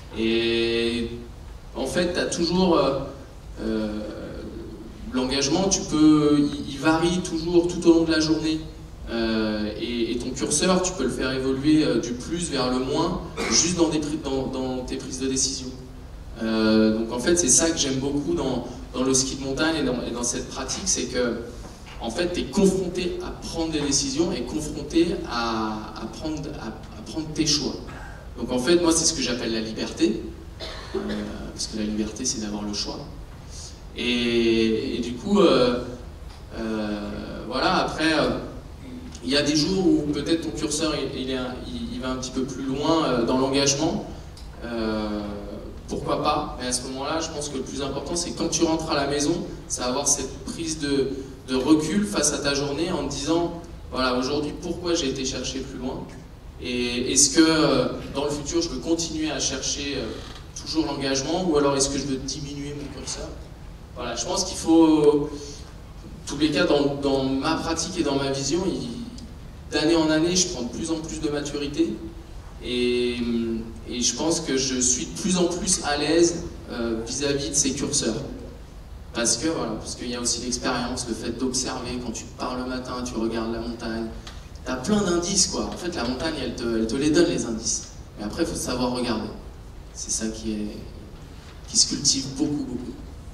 Speaker 2: Et en fait, tu as toujours... Euh, euh, L'engagement, tu peux, il, il varie toujours tout au long de la journée. Euh, et, et ton curseur, tu peux le faire évoluer euh, du plus vers le moins, juste dans, des, dans, dans tes prises de décision. Euh, donc en fait, c'est ça que j'aime beaucoup dans, dans le ski de montagne et dans, et dans cette pratique, c'est que en fait, tu es confronté à prendre des décisions et confronté à, à, prendre, à, à prendre tes choix. Donc en fait, moi, c'est ce que j'appelle la liberté, euh, parce que la liberté, c'est d'avoir le choix. Et, et du coup, euh, euh, voilà, après, il euh, y a des jours où peut-être ton curseur il, il, est, il, il va un petit peu plus loin euh, dans l'engagement, euh, pourquoi pas, mais à ce moment-là, je pense que le plus important, c'est quand tu rentres à la maison, c'est avoir cette prise de, de recul face à ta journée en te disant, voilà, aujourd'hui, pourquoi j'ai été chercher plus loin, et est-ce que euh, dans le futur, je veux continuer à chercher euh, toujours l'engagement, ou alors est-ce que je veux diminuer mon curseur? Voilà, je pense qu'il faut, tous les cas, dans, dans ma pratique et dans ma vision, d'année en année, je prends de plus en plus de maturité et, et je pense que je suis de plus en plus à l'aise euh, vis-à-vis de ces curseurs. Parce que voilà, parce qu'il y a aussi l'expérience, le fait d'observer, quand tu pars le matin, tu regardes la montagne, tu as plein d'indices, quoi. En fait, la montagne, elle te, elle te les donne, les indices. Mais après, il faut savoir regarder. C'est ça qui, est, qui se cultive beaucoup, beaucoup.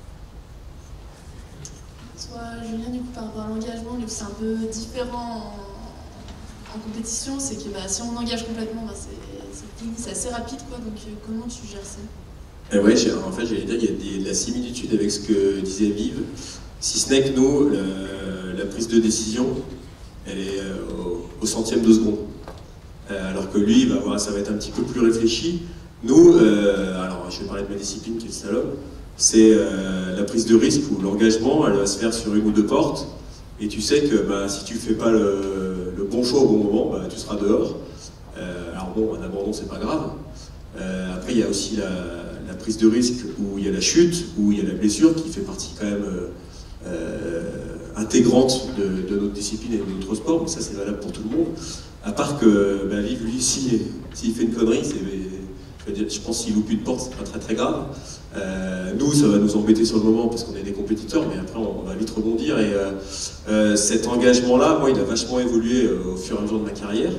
Speaker 1: Soit Julien, du coup, par rapport à l'engagement, c'est un peu différent en, en compétition, c'est que bah, si on engage complètement, bah, c'est assez rapide, quoi. Donc euh, comment tu gères ça?
Speaker 4: euh, Ouais, en fait, j'allais dire, il y a des, de la similitude avec ce que disait Vive, si ce n'est que nous, la, la prise de décision, elle est euh, au, au centième de seconde. Euh, alors que lui, il va voir, ça va être un petit peu plus réfléchi. Nous, euh, alors je vais parler de ma discipline qui est le slalom, c'est euh, la prise de risque où l'engagement, elle va se faire sur une ou deux portes, et tu sais que bah, si tu fais pas le, le bon choix au bon moment, bah, tu seras dehors. Euh, alors bon, un abandon, c'est pas grave. Euh, après, il y a aussi la, la prise de risque où il y a la chute, où il y a la blessure, qui fait partie quand même euh, euh, intégrante de, de notre discipline et de notre sport, mais ça c'est valable pour tout le monde. À part que bah, Vive, lui, s'il si, fait une connerie, c'est... Je pense que s'il loupe une porte, c'est pas très très grave. Euh, nous, ça va nous embêter sur le moment parce qu'on est des compétiteurs, mais après on, on va vite rebondir. Et euh, euh, cet engagement-là, moi, il a vachement évolué euh, au fur et à mesure de ma carrière.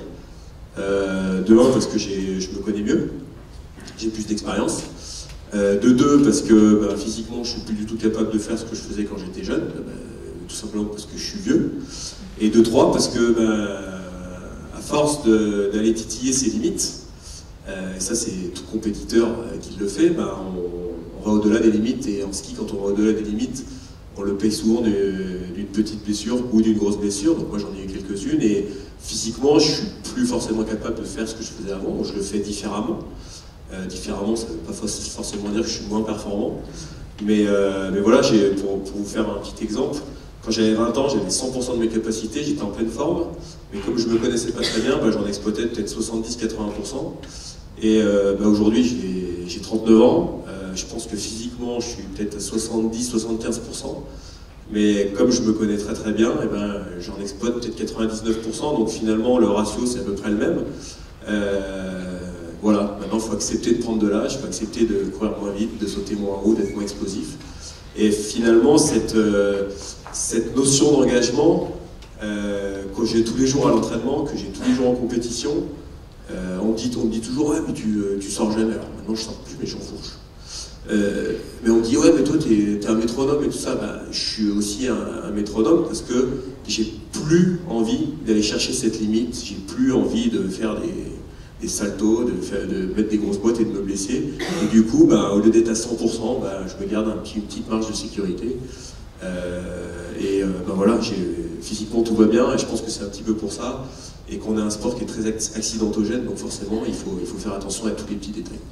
Speaker 4: Euh, de un, parce que je me connais mieux, j'ai plus d'expérience. Euh, de deux, parce que bah, physiquement, je suis plus du tout capable de faire ce que je faisais quand j'étais jeune, bah, tout simplement parce que je suis vieux. Et de trois, parce que bah, à force d'aller titiller ses limites, Euh, et ça c'est tout compétiteur euh, qui le fait, ben, on, on va au-delà des limites, et en ski quand on va au-delà des limites, on le paye souvent d'une petite blessure ou d'une grosse blessure. Donc moi j'en ai eu quelques-unes, et physiquement je suis plus forcément capable de faire ce que je faisais avant, je le fais différemment. Euh, différemment, ça ne veut pas forcément dire que je suis moins performant, mais, euh, mais voilà, pour, pour vous faire un petit exemple, quand j'avais vingt ans, j'avais cent pour cent de mes capacités, j'étais en pleine forme, mais comme je ne me connaissais pas très bien, bah, j'en exploitais peut-être soixante-dix à quatre-vingts pour cent. Et euh, bah, aujourd'hui, j'ai trente-neuf ans, euh, je pense que physiquement, je suis peut-être à soixante-dix à soixante-quinze pour cent. Mais comme je me connais très très bien, eh ben, j'en exploite peut-être quatre-vingt-dix-neuf pour cent, donc finalement, le ratio, c'est à peu près le même. Euh, voilà, maintenant, il faut accepter de prendre de l'âge, il faut accepter de courir moins vite, de sauter moins haut, d'être moins explosif. Et finalement, cette, euh, cette notion d'engagement, euh, que j'ai tous les jours à l'entraînement, que j'ai tous les jours en compétition, euh, on, me dit, on me dit toujours, ouais, mais tu, tu sors jamais. Alors maintenant, je sors plus, mais j'enfourche. Euh, mais on dit ouais mais toi t'es es un métronome et tout ça, bah, je suis aussi un, un métronome parce que j'ai plus envie d'aller chercher cette limite, j'ai plus envie de faire des, des saltos, de, faire, de mettre des grosses boîtes et de me blesser, et du coup bah, au lieu d'être à cent pour cent, bah, je me garde un petit, une petite marge de sécurité, euh, et euh, bah, voilà, physiquement tout va bien et je pense que c'est un petit peu pour ça, et qu'on a un sport qui est très accidentogène, donc forcément il faut, il faut faire attention à tous les petits détails.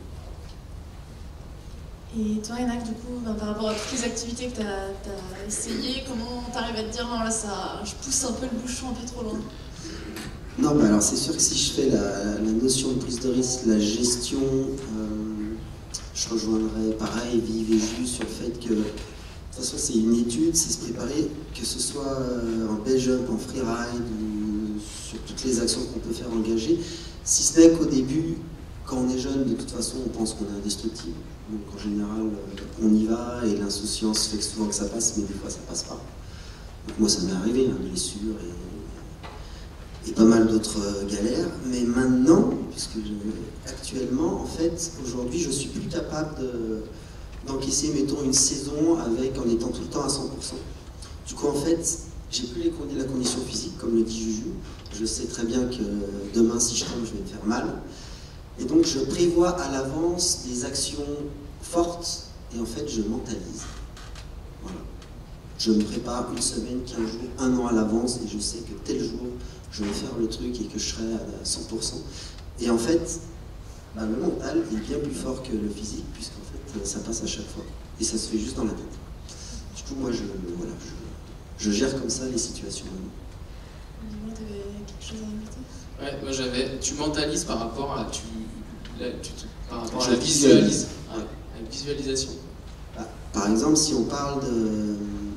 Speaker 1: Et toi, Enak, du coup, ben, par rapport à toutes les activités que tu as essayées, comment tu arrives à te dire non, là, ça, je pousse un peu le bouchon un peu trop loin?
Speaker 3: Non, bah alors c'est sûr que si je fais la, la notion de prise de risque, la gestion, euh, je rejoindrais pareil, Vive et Jus sur le fait que, de toute façon, c'est une étude, c'est se préparer, que ce soit en base jump, en freeride, ou sur toutes les actions qu'on peut faire engager, si ce n'est qu'au début, quand on est jeune, de toute façon, on pense qu'on est indestructible. Donc en général, on y va et l'insouciance fait que souvent que ça passe, mais des fois ça passe pas. Donc moi ça m'est arrivé, hein, blessure et, et pas mal d'autres galères. Mais maintenant, puisque je, actuellement, en fait, aujourd'hui, je suis plus capable d'encaisser, de, mettons, une saison avec en étant tout le temps à cent pour cent. Du coup, en fait, j'ai plus les, la condition physique, comme le dit Juju. Je sais très bien que demain, si je tombe, je vais me faire mal. Et donc je prévois à l'avance des actions fortes et en fait je mentalise. Voilà. Je me prépare une semaine, quinze jours, un an à l'avance et je sais que tel jour je vais faire le truc et que je serai à cent pour cent. Et en fait, bah, le mental est bien plus fort que le physique puisqu'en fait ça passe à chaque fois. Et ça se fait juste dans la tête. Du coup moi je, voilà, je, je gère comme ça les situations.
Speaker 1: Dis-moi, tu avais quelque chose à ajouter?
Speaker 2: Ouais, moi j'avais. Tu mentalises par rapport à. Tu, là, tu, par rapport
Speaker 3: Je
Speaker 2: à la
Speaker 3: visualise.
Speaker 2: visualise. Ouais, la visualisation.
Speaker 3: Bah, par exemple, si on parle de.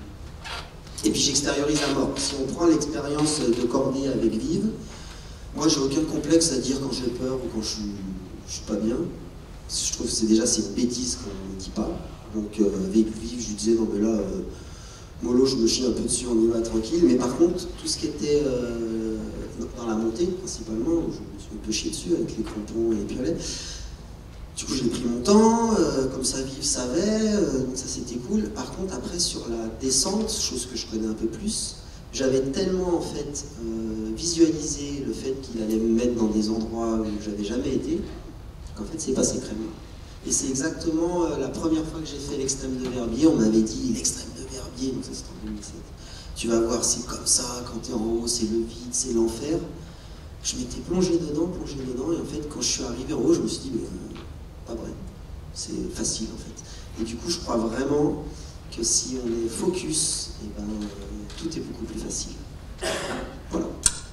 Speaker 3: Et puis j'extériorise à mort. Si on prend l'expérience de Cordier avec Vive, moi j'ai aucun complexe à dire quand j'ai peur ou quand je suis, je suis pas bien. Je trouve que c'est déjà c'est une bêtise qu'on ne dit pas. Donc euh, avec Vive, je lui disais non mais là, euh, mollo, je me chie un peu dessus, on y va tranquille. Mais par contre, tout ce qui était euh, dans la montée, principalement, où je me suis un peu chié dessus avec les crampons et les piolets. Du coup, j'ai pris mon temps, euh, comme ça, Vive savait, euh, donc ça c'était cool. Par contre, après, sur la descente, chose que je connais un peu plus, j'avais tellement en fait euh, visualisé le fait qu'il allait me mettre dans des endroits où j'avais jamais été, qu'en fait, c'est passé crème. Et c'est exactement euh, la première fois que j'ai fait l'extrême de Verbier, on m'avait dit l'extrême de Verbier, donc ça c'était en deux mille sept. Tu vas voir, c'est comme ça, quand tu es en haut, c'est le vide, c'est l'enfer. Je m'étais plongé dedans, plongé dedans, et en fait, quand je suis arrivé en haut, je me suis dit, mais euh, pas vrai, c'est facile en fait. Et du coup, je crois vraiment que si on est focus, et ben, euh, tout est beaucoup plus facile. Voilà.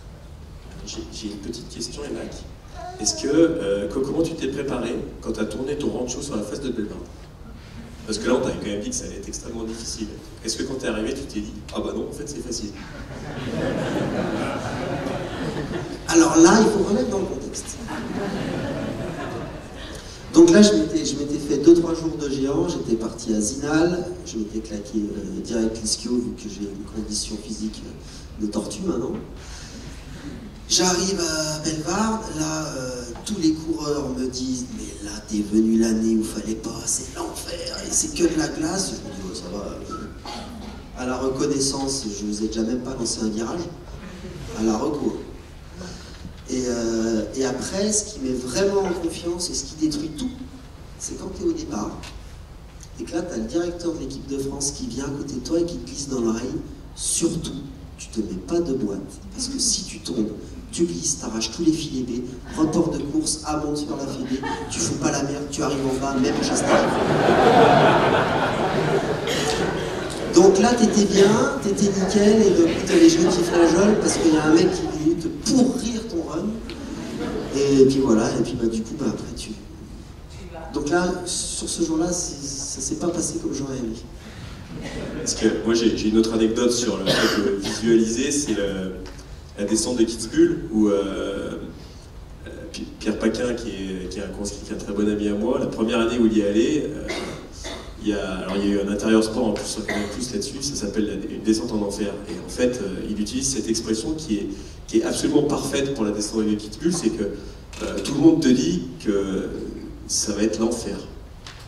Speaker 4: J'ai une petite question, Enak. Est-ce que, euh, comment tu t'es préparé quand tu as tourné ton rancho sur la face de Bellebarde? Parce que là, on t'avait quand même dit que ça allait être extrêmement difficile. Est-ce que quand t'es arrivé, tu t'es dit « Ah bah non, en fait, c'est facile ».
Speaker 3: Alors là, il faut remettre dans le contexte. Donc là, je m'étais fait deux trois jours de géant, j'étais parti à Zinal, je m'étais claqué euh, direct l'ischio, vu que j'ai une condition physique de tortue maintenant. J'arrive à Bellebarde, là, euh, tous les coureurs me disent « Mais là, t'es venu l'année où fallait pas, c'est l'enfer, et c'est que de la glace. » Je me dis oh, « Ça va. Euh, » À la reconnaissance, je vous ai déjà même pas lancé un virage. À la reco. Et, euh, et après, ce qui met vraiment en confiance et ce qui détruit tout, c'est quand tu es au départ, et que là, tu as le directeur de l'équipe de France qui vient à côté de toi et qui te glisse dans l'oreille, surtout, tu te mets pas de boîte, parce que si tu tombes, tu glisses, t'arraches tous les filets B, report de course, abonde sur la Fédé, tu fous pas la merde, tu arrives en bas, même chassage. Donc là, t'étais bien, t'étais nickel, et donc t'avais les jeux qui flageolent parce qu'il y a un mec qui est venu te pourrir ton run. Et puis voilà, et puis bah, du coup, bah, après tu. Donc là, sur ce jour-là, ça s'est pas passé comme j'aurais aimé.
Speaker 4: Parce que moi, j'ai une autre anecdote sur le fait de visualiser, c'est la descente de Kitzbühel, où euh, Pierre Paquin, qui est, qui est un conscrit, qui est un très bon ami à moi, la première année où il y est allé, euh, il y a, alors il y a eu un intérieur sport en plus, sur Canal plus là-dessus, ça s'appelle une descente en enfer. Et en fait, euh, il utilise cette expression qui est, qui est absolument parfaite pour la descente de Kitzbühel, c'est que euh, tout le monde te dit que ça va être l'enfer.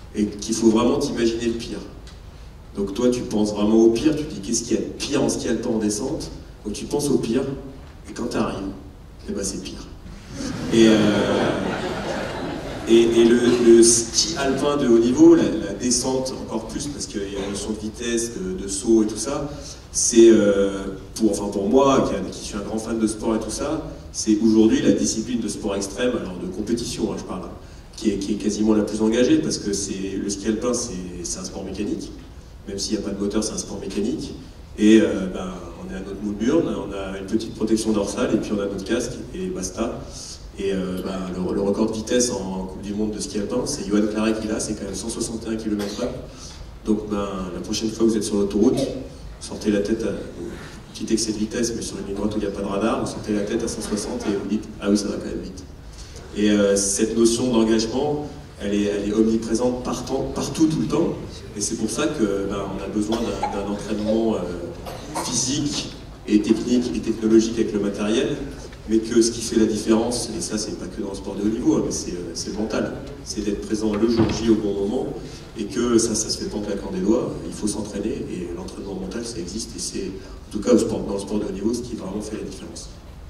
Speaker 4: et qu'il faut vraiment t'imaginer le pire. Donc toi, tu penses vraiment au pire, tu te dis qu'est-ce qu'il y a de pire en ski alpin en descente, donc tu penses au pire, et quand tu arrives, eh ben c'est pire. Et, euh, et, et le, le ski alpin de haut niveau, la, la descente encore plus, parce qu'il y a une notion de vitesse, de, de saut et tout ça, c'est euh, pour, enfin pour moi, qui, qui suis un grand fan de sport et tout ça, c'est aujourd'hui la discipline de sport extrême, alors de compétition, hein, je parle, qui est, qui est quasiment la plus engagée, parce que c'est le ski alpin, c'est un sport mécanique, même s'il n'y a pas de moteur, c'est un sport mécanique, et euh, ben, on est à notre moule-burn, on a une petite protection dorsale, et puis on a notre casque, et basta. Et euh, ben, le, le record de vitesse en Coupe du Monde de ski alpin, c'est Johan Claret qui l'a, c'est quand même cent soixante et un kilomètres heure. Donc ben, la prochaine fois que vous êtes sur l'autoroute, sortez la tête à un petit excès de vitesse, mais sur une ligne droite où il n'y a pas de radar, vous sortez la tête à cent soixante et vous dites « Ah oui, ça va quand même vite ». Et euh, cette notion d'engagement, elle est, elle est omniprésente partout, partout, tout le temps. Et c'est pour ça que ben, on a besoin d'un entraînement euh, physique et technique et technologique avec le matériel, mais que ce qui fait la différence, et ça c'est pas que dans le sport de haut niveau, hein, mais c'est le mental, c'est d'être présent le jour J au bon moment, et que ça, ça se fait pas en claquant des doigts, il faut s'entraîner, et l'entraînement mental ça existe, et c'est en tout cas au sport, dans le sport de haut niveau ce qui vraiment fait la différence.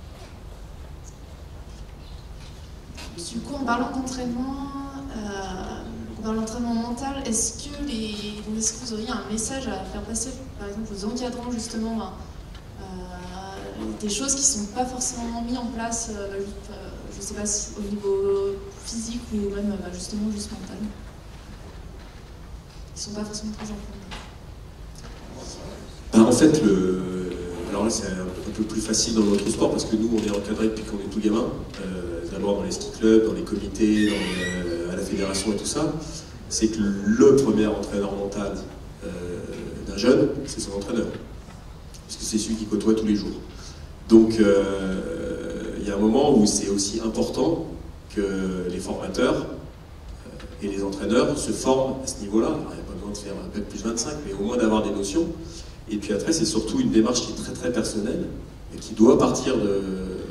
Speaker 1: Du coup, en parlant d'entraînement, euh, en parlant d'entraînement mental, est-ce que, les, est-ce que vous auriez un message à faire passer, par exemple, aux encadrants, justement, euh, des choses qui ne sont pas forcément mises en place, euh, je ne sais pas, si, au niveau physique ou même, bah, justement, juste mental, qui ne sont pas forcément très importants?
Speaker 4: Ben, en fait, le... alors là, c'est un peu plus facile dans notre sport, parce que nous, on est encadrés depuis qu'on est tout gamin. Euh, D'abord dans les ski clubs, dans les comités, dans les, euh, à la fédération et tout ça, c'est que le premier entraîneur mental euh, d'un jeune, c'est son entraîneur. Parce que c'est celui qui côtoie tous les jours. Donc il euh, y a un moment où c'est aussi important que les formateurs euh, et les entraîneurs se forment à ce niveau-là. Il n'y a pas besoin de faire un bac plus vingt-cinq, mais au moins d'avoir des notions. Et puis après, c'est surtout une démarche qui est très très personnelle et qui doit partir de,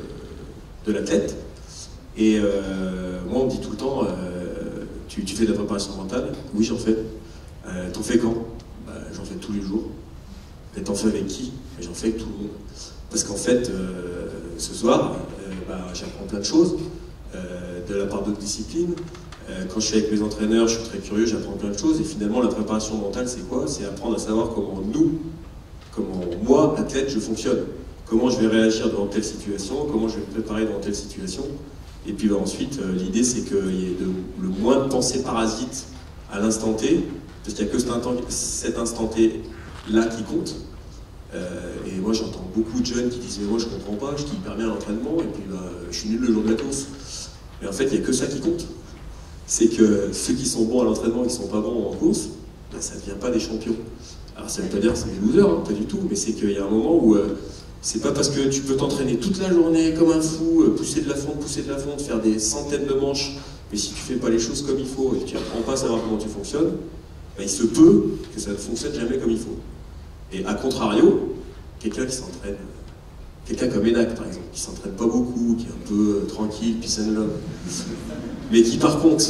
Speaker 4: de l'athlète. Et euh, moi, on me dit tout le temps, euh, tu, tu fais de la préparation mentale? Oui, j'en fais. Euh, t'en fais quand? Bah, j'en fais tous les jours. Et t'en fais avec qui? J'en fais avec tout le monde. Parce qu'en fait, euh, ce soir, euh, bah, j'apprends plein de choses, euh, de la part d'autres disciplines. Euh, quand je suis avec mes entraîneurs, je suis très curieux, j'apprends plein de choses. Et finalement, la préparation mentale, c'est quoi? C'est apprendre à savoir comment nous, comment moi, athlète, je fonctionne. Comment je vais réagir devant telle situation, comment je vais me préparer devant telle situation. Et puis bah, ensuite, euh, l'idée c'est qu'il y ait de, le moins de pensées parasites à l'instant T, parce qu'il n'y a que cet instant, cet instant T là qui compte. Euh, et moi j'entends beaucoup de jeunes qui disent mais moi je comprends pas, je dis hyper bien à l'entraînement et puis bah, je suis nul le jour de la course. Mais en fait il n'y a que ça qui compte. C'est que ceux qui sont bons à l'entraînement et qui ne sont pas bons en course, bah, ça ne devient pas des champions. Alors ça ne veut pas dire que c'est des losers, hein, pas du tout, mais c'est qu'il y a un moment où euh, c'est pas parce que tu peux t'entraîner toute la journée comme un fou, pousser de la fonte, pousser de la fonte, faire des centaines de manches, mais si tu fais pas les choses comme il faut et que tu apprends pas à savoir comment tu fonctionnes, ben il se peut que ça ne fonctionne jamais comme il faut. Et à contrario, quelqu'un qui s'entraîne, quelqu'un comme Enak par exemple, qui s'entraîne pas beaucoup, qui est un peu tranquille, peace and love, mais qui par contre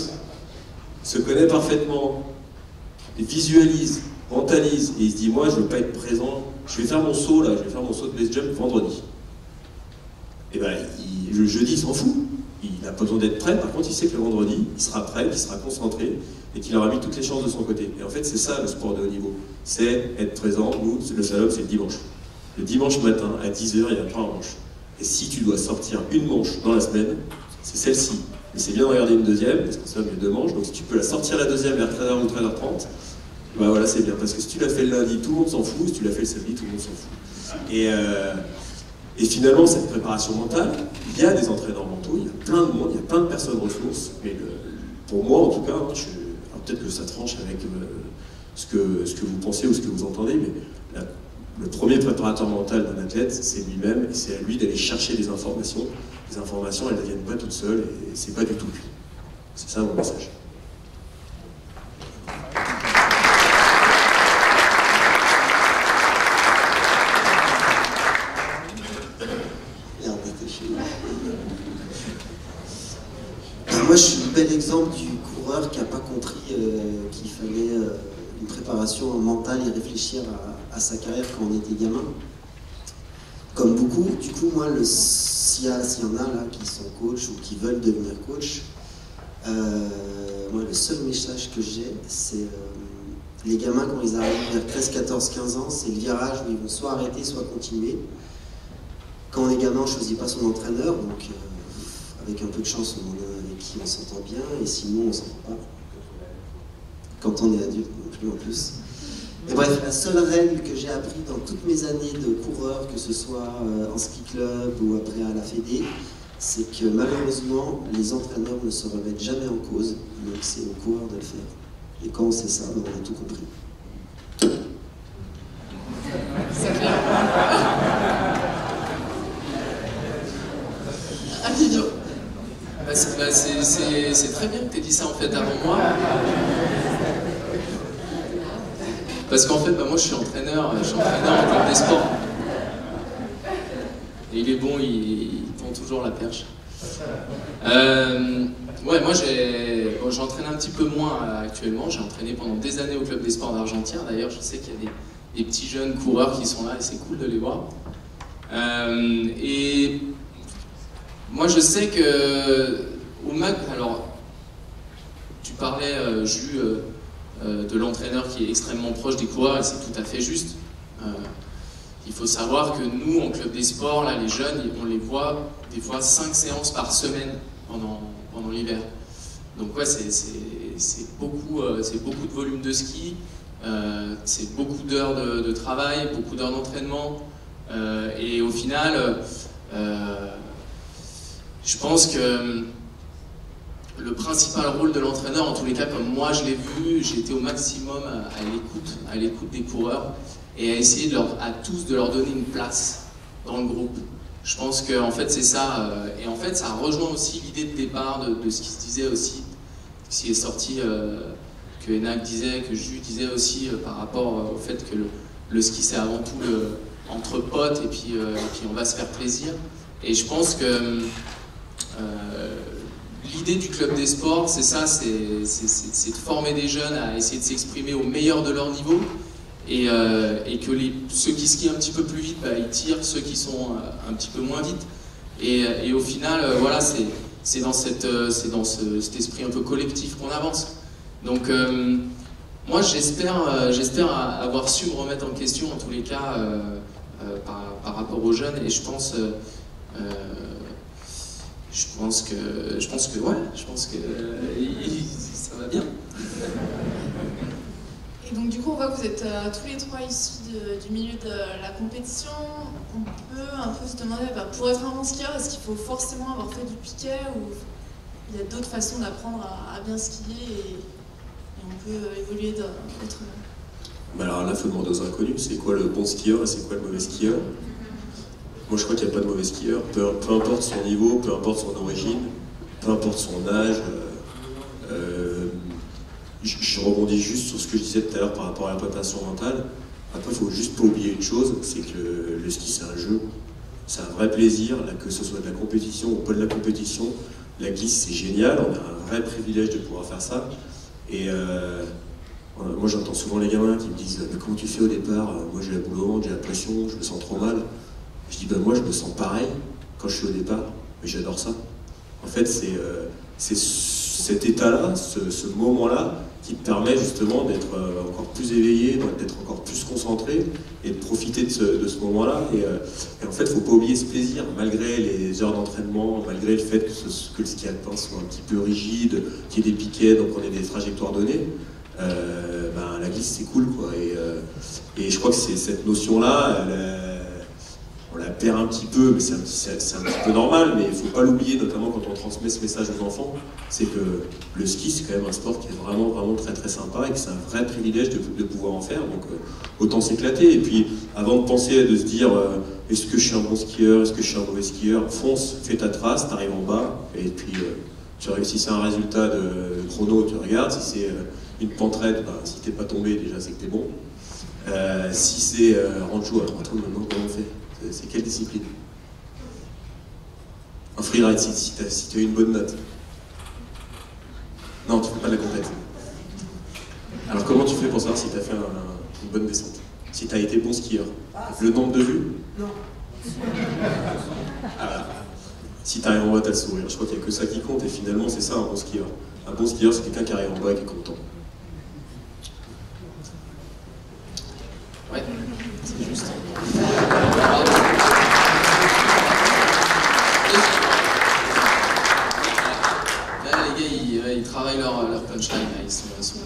Speaker 4: se connaît parfaitement, visualise, mentalise, et il se dit moi je veux pas être présent, je vais faire mon saut là, je vais faire mon saut de base jump vendredi. Et ben il, le jeudi il s'en fout, il n'a pas besoin d'être prêt, par contre il sait que le vendredi il sera prêt, qu'il sera concentré et qu'il aura mis toutes les chances de son côté. Et en fait c'est ça le sport de haut niveau, c'est être présent. Nous le slalom c'est le dimanche. Le dimanche matin à dix heures il y a trois manches. Et si tu dois sortir une manche dans la semaine, c'est celle-ci. Mais c'est bien de regarder une deuxième, parce qu'en slalom il y a deux manches, donc si tu peux la sortir la deuxième vers treize heures ou treize heures trente, bah voilà, c'est bien, parce que si tu l'as fait le lundi, tout le monde s'en fout, si tu l'as fait le samedi, tout le monde s'en fout. Et, euh, et finalement, cette préparation mentale, il y a des entraîneurs mentaux, il y a plein de monde, il y a plein de personnes ressources, mais le, pour moi, en tout cas, hein, peut-être que ça tranche avec euh, ce, que, ce que vous pensez ou ce que vous entendez, mais la, le premier préparateur mental d'un athlète, c'est lui-même, et c'est à lui d'aller chercher des informations. Les informations, elles ne viennent pas toutes seules, et c'est pas du tout lui. C'est ça mon message.
Speaker 3: Moi, je suis le bel exemple du coureur qui n'a pas compris, euh, fallait euh, une préparation mentale et réfléchir à, à sa carrière quand on était gamin. Comme beaucoup, du coup, moi, le, s'il y, s'il y en a là qui sont coachs ou qui veulent devenir coach, euh, moi, le seul message que j'ai, c'est euh, les gamins, quand ils arrivent vers treize, quatorze, quinze ans, c'est le virage où ils vont soit arrêter, soit continuer. Quand on est gamin, on ne choisit pas son entraîneur, donc euh, avec un peu de chance, on en a avec qui on s'entend bien, et sinon, on ne s'entend pas. Quand on est adulte, non plus en plus. Et bref, la seule règle que j'ai appris dans toutes mes années de coureur, que ce soit en ski club ou après à la Fédé, c'est que malheureusement, les entraîneurs ne se remettent jamais en cause, donc c'est aux coureurs de le faire. Et quand on sait ça, on a tout compris.
Speaker 1: C'est clair. Amido.
Speaker 2: Bah, c'est bah, très bien que tu aies dit ça en fait avant moi. Parce qu'en fait, bah, moi je suis entraîneur, je suis entraîneur en club des sports. Et il est bon, il, il tend toujours la perche. Euh, ouais, moi j'ai bon, j'entraîne un petit peu moins euh, actuellement. J'ai entraîné pendant des années au club des sports d'Argentière. D'ailleurs, je sais qu'il y a des, des petits jeunes coureurs qui sont là et c'est cool de les voir. Euh, et moi je sais que au Mac, alors tu parlais, euh, Jus, euh, euh, de l'entraîneur qui est extrêmement proche des coureurs et c'est tout à fait juste. Euh, il faut savoir que nous, en club des sports, là, les jeunes, on les voit des fois cinq séances par semaine pendant, pendant l'hiver. Donc ouais, c'est beaucoup, euh, beaucoup de volume de ski, euh, c'est beaucoup d'heures de, de travail, beaucoup d'heures d'entraînement. Euh, et au final, euh, je pense que le principal rôle de l'entraîneur, en tous les cas comme moi je l'ai vu, j'ai été au maximum à, à l'écoute, à l'écoute des coureurs et à essayer de leur, à tous de leur donner une place dans le groupe. Je pense que en fait c'est ça, euh, et en fait ça rejoint aussi l'idée de départ de, de ce qui se disait aussi, ce qui est sorti, euh, que Enak disait, que Jus disait aussi euh, par rapport euh, au fait que le, le ski c'est avant tout le, entre potes et puis, euh, et puis on va se faire plaisir. Et je pense que euh, l'idée du club des sports, c'est ça, c'est de former des jeunes à essayer de s'exprimer au meilleur de leur niveau et, euh, et que les, ceux qui skient un petit peu plus vite, bah, ils tirent ceux qui sont euh, un petit peu moins vite. Et, et au final, euh, voilà, c'est dans, cette, euh, dans ce, cet esprit un peu collectif qu'on avance. Donc, euh, moi, j'espère euh, j'espère avoir su me remettre en question, en tous les cas, euh, euh, par, par rapport aux jeunes. Et je pense... Euh, euh, Je pense que, je pense que, ouais, je pense que euh, ça va bien.
Speaker 1: Et donc du coup, on voit que vous êtes euh, tous les trois issus de, du milieu de la compétition. On peut un peu se demander, bah, pour être un bon skieur, est-ce qu'il faut forcément avoir fait du piquet ou il y a d'autres façons d'apprendre à, à bien skier et, et on peut euh, évoluer autrement?
Speaker 4: Bah alors là, il faut demander aux inconnus, c'est quoi le bon skieur et c'est quoi le mauvais skieur? Moi, je crois qu'il n'y a pas de mauvais skieur, peu, peu importe son niveau, peu importe son origine, peu importe son âge. Euh, euh, je, je rebondis juste sur ce que je disais tout à l'heure par rapport à la préparation mentale. Après, il ne faut juste pas oublier une chose, c'est que le, le ski, c'est un jeu. C'est un vrai plaisir, là, que ce soit de la compétition ou pas de la compétition. La glisse, c'est génial, on a un vrai privilège de pouvoir faire ça. Et euh, moi, j'entends souvent les gamins qui me disent « Mais comment tu fais au départ? Moi, j'ai la boule au ventre, j'ai la pression, je me sens trop mal. » Je dis, ben moi je me sens pareil quand je suis au départ, mais j'adore ça. En fait, c'est euh, cet état-là, ce, ce moment-là, qui te permet justement d'être euh, encore plus éveillé, d'être encore plus concentré et de profiter de ce, de ce moment-là. Et, euh, et en fait, il ne faut pas oublier ce plaisir, malgré les heures d'entraînement, malgré le fait que, ce, que le ski alpin soit un petit peu rigide, qu'il y ait des piquets, donc on ait des trajectoires données. Euh, ben, la glisse, c'est cool, quoi. Et, euh, et je crois que c'est cette notion-là, on la perd un petit peu, mais c'est un, un petit peu normal, mais il ne faut pas l'oublier, notamment quand on transmet ce message aux enfants, c'est que le ski, c'est quand même un sport qui est vraiment, vraiment très, très sympa et que c'est un vrai privilège de, de pouvoir en faire, donc euh, autant s'éclater. Et puis, avant de penser, de se dire, euh, est-ce que je suis un bon skieur, est-ce que je suis un mauvais skieur, fonce, fais ta trace, t'arrives en bas, et puis, euh, tu réussis, si c'est un résultat de, de chrono, tu regardes, si c'est euh, une pente raide, bah, si t'es pas tombé, déjà, c'est que t'es bon. Euh, si c'est euh, Rancho, alors attends, maintenant, comment on fait? C'est quelle discipline? Un freeride, si, si tu as, si tu as eu une bonne note. Non, tu ne fais pas de la compète. Alors comment tu fais pour savoir si tu as fait un, un, une bonne descente? Si tu as été bon skieur? Le nombre de vues?
Speaker 5: Non.
Speaker 4: Ah, si tu arrives en bas, tu as le sourire. Je crois qu'il n'y a que ça qui compte et finalement, c'est ça un bon skieur. Un bon skieur, c'est quelqu'un qui arrive en bas et qui est content.
Speaker 2: Ouais, c'est juste. Là, les gars, ils, ils travaillent leur, leur punchline, là, ils sont, ils sont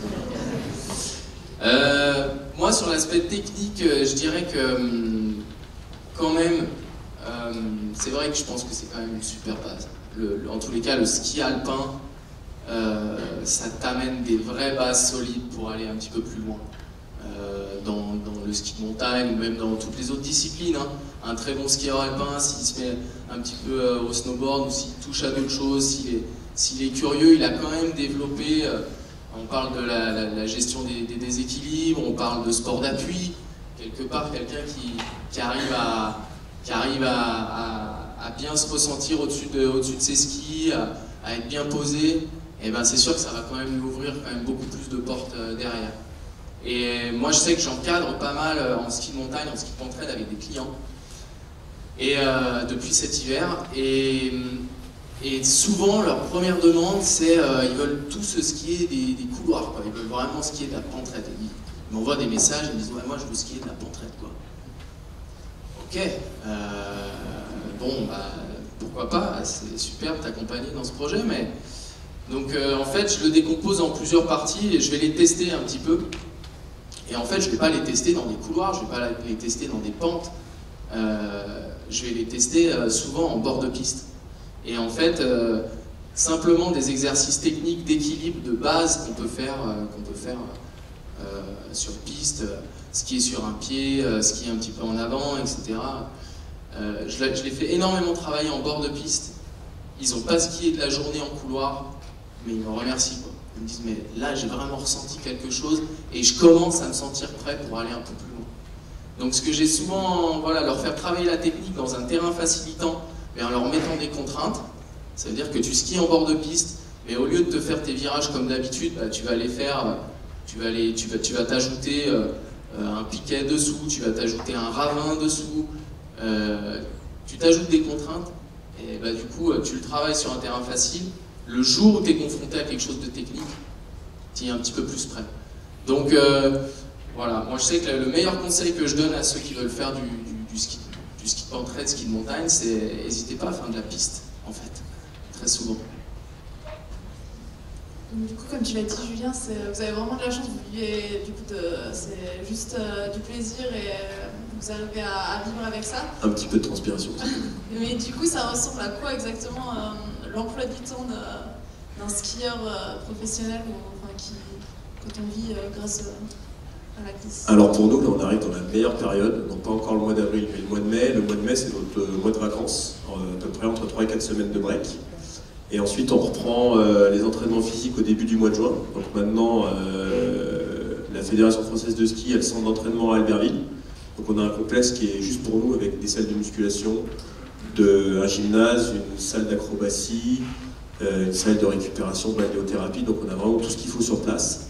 Speaker 2: euh, moi, sur l'aspect technique, je dirais que quand même, euh, c'est vrai que je pense que c'est quand même une super base. Le, le, en tous les cas, le ski alpin, euh, ça t'amène des vraies bases solides pour aller un petit peu plus loin. Euh, dans, dans le ski de montagne ou même dans toutes les autres disciplines. Hein. Un très bon skieur alpin, s'il se met un petit peu euh, au snowboard ou s'il touche à d'autres choses, s'il est, s'il est curieux, il a quand même développé, euh, on parle de la, la, la gestion des, des déséquilibres, on parle de sport d'appui, quelque part quelqu'un qui, qui arrive, à, qui arrive à, à, à bien se ressentir au-dessus de, au-dessus de ses skis, à, à être bien posé, et ben c'est sûr que ça va quand même lui ouvrir quand même beaucoup plus de portes euh, derrière. Et moi, je sais que j'encadre pas mal en ski de montagne, en ski de pentraide avec des clients. Et euh, depuis cet hiver. Et, et souvent, leur première demande, c'est euh, ils veulent tous skier des, des couloirs, quoi. Ils veulent vraiment skier de la pentraide. Ils, ils m'envoient des messages, ils me disent ouais, moi, je veux skier de la pentraide, quoi. Ok. Euh, bon, bah, pourquoi pas. C'est super de t'accompagner dans ce projet, mais donc euh, en fait, je le décompose en plusieurs parties et je vais les tester un petit peu. Et en fait, je ne vais pas les tester dans des couloirs, je ne vais pas les tester dans des pentes, euh, je vais les tester euh, souvent en bord de piste. Et en fait, euh, simplement des exercices techniques d'équilibre de base qu'on peut faire, euh, qu'on peut faire euh, sur piste, euh, skier sur un pied, euh, skier un petit peu en avant, et cetera. Euh, je, je les fais énormément travailler en bord de piste. Ils n'ont pas skié de la journée en couloir, mais ils me remercient, quoi. Ils me disent mais là j'ai vraiment ressenti quelque chose et je commence à me sentir prêt pour aller un peu plus loin. Donc ce que j'ai souvent, voilà, leur faire travailler la technique dans un terrain facilitant, mais en leur mettant des contraintes. Ça veut dire que tu skis en bord de piste, mais au lieu de te faire tes virages comme d'habitude, bah, tu vas les faire, tu vas les, tu vas, tu vas t'ajouter euh, un piquet dessous, tu vas t'ajouter un ravin dessous, euh, tu t'ajoutes des contraintes et bah, du coup tu le travailles sur un terrain facile. Le jour où tu es confronté à quelque chose de technique, tu es un petit peu plus prêt. Donc euh, voilà, moi je sais que le meilleur conseil que je donne à ceux qui veulent faire du, du, du, ski, du ski de pentraide, ski de montagne, c'est n'hésitez pas à faire de la piste, en fait, très souvent.
Speaker 1: Donc, du coup, comme tu l'as dit, Julien, vous avez vraiment de la chance, vous vivez, du coup, c'est juste euh, du plaisir et euh, vous arrivez à, à vivre avec ça.
Speaker 4: Un petit peu de transpiration.
Speaker 1: Mais du coup, ça ressemble à quoi exactement euh, l'emploi du temps d'un skieur euh, professionnel ou, enfin, qui, quand on vit euh, grâce euh, à la glisse?
Speaker 4: Alors pour nous, là, on arrive dans la meilleure période, donc pas encore le mois d'avril, mais le mois de mai. Le mois de mai, c'est notre euh, mois de vacances, euh, à peu près entre trois et quatre semaines de break. Et ensuite, on reprend euh, les entraînements physiques au début du mois de juin. Donc maintenant, euh, la Fédération française de ski a le centre d'entraînement à Albertville. Donc on a un complexe qui est juste pour nous, avec des salles de musculation, de, un gymnase, une salle d'acrobatie, euh, une salle de récupération, de balnéothérapie. Donc on a vraiment tout ce qu'il faut sur place.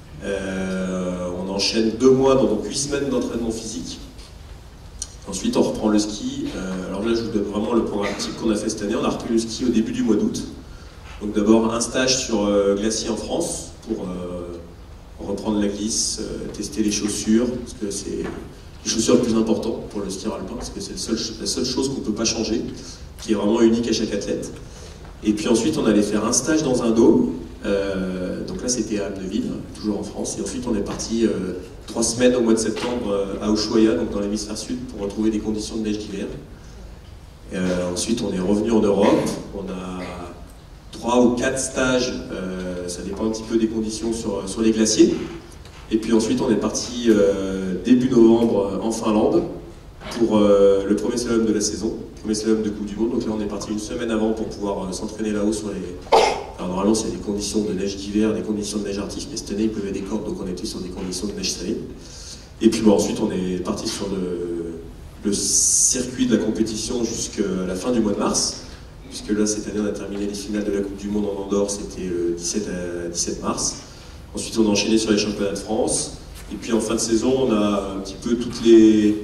Speaker 4: Euh, on enchaîne deux mois, dans donc huit semaines d'entraînement physique. Ensuite, on reprend le ski. Euh, alors là, je vous donne vraiment le programme type qu'on a fait cette année. On a repris le ski au début du mois d'août. Donc d'abord, un stage sur euh, glacier en France pour euh, reprendre la glisse, euh, tester les chaussures, parce que c'est les chaussures le plus important pour le skieur alpin, parce que c'est seul, la seule chose qu'on ne peut pas changer, qui est vraiment unique à chaque athlète. Et puis ensuite, on allait faire un stage dans un dôme. Euh, donc là, c'était à Amneville, toujours en France. Et ensuite, on est parti euh, trois semaines au mois de septembre euh, à Ushuaia, donc dans l'hémisphère sud, pour retrouver des conditions de neige d'hiver. Euh, ensuite, on est revenu en Europe. On a trois ou quatre stages, euh, ça dépend un petit peu des conditions sur, sur les glaciers. Et puis ensuite, on est parti euh, début novembre en Finlande pour euh, le premier slalom de la saison, premier slalom de Coupe du Monde. Donc là, on est parti une semaine avant pour pouvoir euh, s'entraîner là-haut sur les... Alors normalement, c'est des conditions de neige d'hiver, des conditions de neige arctique, mais cette année, il pleuvait des cordes, donc on était sur des conditions de neige salée. Et puis bon, ensuite, on est parti sur le, le circuit de la compétition jusqu'à la fin du mois de mars, puisque là, cette année, on a terminé les finales de la Coupe du Monde en Andorre, c'était le dix-sept mars. Ensuite, on a enchaîné sur les championnats de France. Et puis en fin de saison, on a un petit peu toutes les,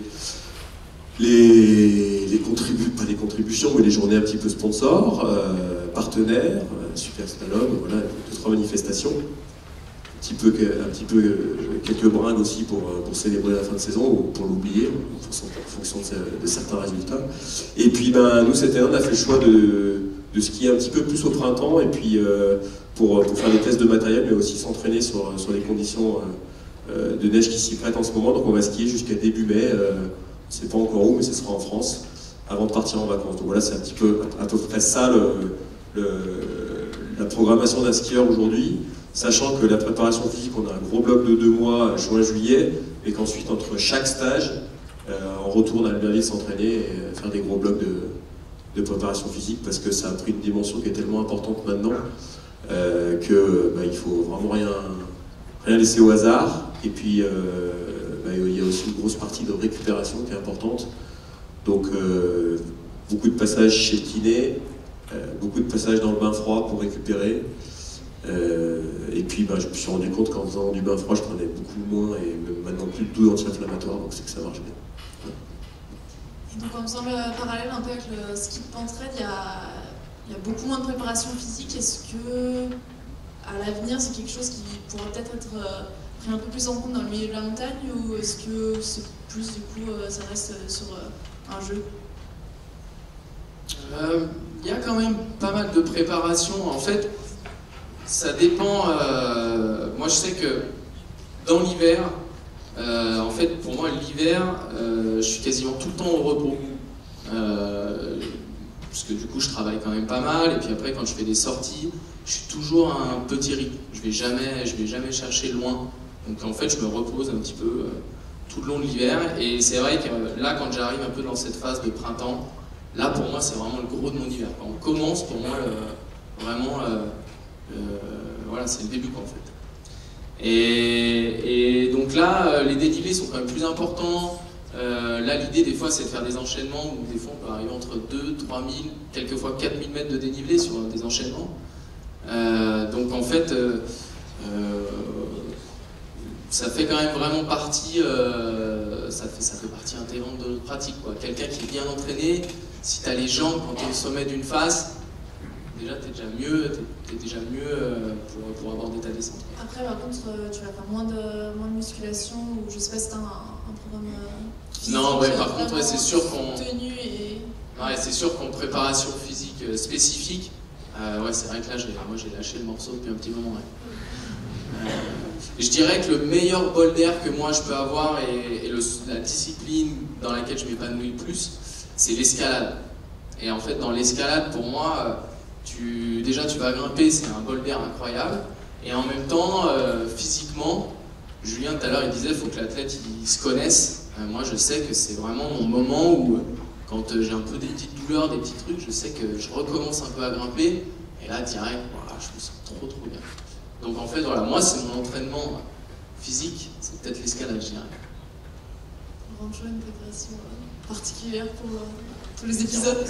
Speaker 4: les, les contributions, pas les contributions, mais les journées un petit peu sponsors, euh, partenaires, euh, Super Slalom, voilà, deux, trois manifestations. Un petit peu, un petit peu euh, quelques bringues aussi pour, pour célébrer la fin de saison, ou pour l'oublier, en fonction de, de certains résultats. Et puis ben, nous, cette année, on a fait le choix de, de skier un petit peu plus au printemps, et puis euh, pour, pour faire des tests de matériel, mais aussi s'entraîner sur, sur les conditions euh, de neige qui s'y prêtent en ce moment. Donc on va skier jusqu'à début mai, euh, on ne sait pas encore où, mais ce sera en France, avant de partir en vacances. Donc voilà, c'est un petit peu à peu près ça le, le, la programmation d'un skieur aujourd'hui, sachant que la préparation physique, on a un gros bloc de deux mois, juin-juillet, et qu'ensuite, entre chaque stage, euh, on retourne à Albertville s'entraîner et faire des gros blocs de, de préparation physique, parce que ça a pris une dimension qui est tellement importante maintenant, euh, que bah, il faut vraiment rien, rien laisser au hasard. Et puis, euh, bah, il y a aussi une grosse partie de récupération qui est importante. Donc, euh, beaucoup de passages chez le kiné, euh, beaucoup de passages dans le bain froid pour récupérer. Euh, et puis bah, je me suis rendu compte qu'en faisant du bain froid, je prenais beaucoup moins et même maintenant plus de tout anti-inflammatoire, donc c'est que ça marche bien. Ouais.
Speaker 1: Et donc en faisant le parallèle un peu avec le ski de pentraide, il y a, il y a beaucoup moins de préparation physique. Est-ce que à l'avenir c'est quelque chose qui pourra peut-être être pris un peu plus en compte dans le milieu de la montagne, ou est-ce que c'est plus du coup ça reste sur un jeu?
Speaker 2: Euh, il y a quand même pas mal de préparation. En fait, ça dépend. Euh, moi, je sais que dans l'hiver, euh, en fait, pour moi, l'hiver, euh, je suis quasiment tout le temps au repos. Euh, parce que du coup, je travaille quand même pas mal. Et puis après, quand je fais des sorties, je suis toujours à un petit rythme. Je vais jamais, je vais jamais chercher loin. Donc en fait, je me repose un petit peu euh, tout le long de l'hiver. Et c'est vrai que euh, là, quand j'arrive un peu dans cette phase de printemps, là, pour moi, c'est vraiment le gros de mon hiver. Quand on commence, pour moi, le, vraiment, euh, euh, voilà, c'est le début, quoi, en fait. Et, et donc là, les dénivelés sont quand même plus importants. Euh, là, l'idée, des fois, c'est de faire des enchaînements où des fois, on peut arriver entre deux, trois mille, quelquefois quatre mille mètres de dénivelé sur des enchaînements. Euh, donc, en fait, euh, euh, ça fait quand même vraiment partie, euh, ça, fait, ça fait partie intégrante de notre pratique, quoi. Quelqu'un qui est bien entraîné, si tu as les jambes quand tu es au sommet d'une face, déjà tu es déjà mieux, t'es, t'es déjà mieux euh, pour, pour aborder ta descente.
Speaker 1: Après, par contre, tu vas faire moins de, moins de musculation, ou je sais pas si tu as un, un programme euh, physique.
Speaker 2: Non, ouais, par contre, ouais, c'est sûr qu'on.
Speaker 1: Tenue et...
Speaker 2: Ouais, c'est sûr qu'en préparation physique euh, spécifique, euh, ouais, c'est vrai que là, j'ai, moi j'ai lâché le morceau depuis un petit moment. Ouais. Euh, je dirais que le meilleur bol d'air que moi je peux avoir et, et le, la discipline dans laquelle je m'épanouis le plus, c'est l'escalade. Et en fait, dans l'escalade, pour moi, tu, déjà tu vas grimper, c'est un bol d'air incroyable. Et en même temps, euh, physiquement, Julien tout à l'heure il disait qu'il faut que l'athlète il se connaisse. Euh, moi je sais que c'est vraiment mon moment où, quand euh, j'ai un peu des petites douleurs, des petits trucs, je sais que je recommence un peu à grimper. Et là, direct, voilà, je me sens trop trop bien. Donc en fait, voilà, moi c'est mon entraînement physique, c'est peut-être l'escalade, je dirais.
Speaker 1: On rentre une préparation particulière pour euh, tous les épisodes.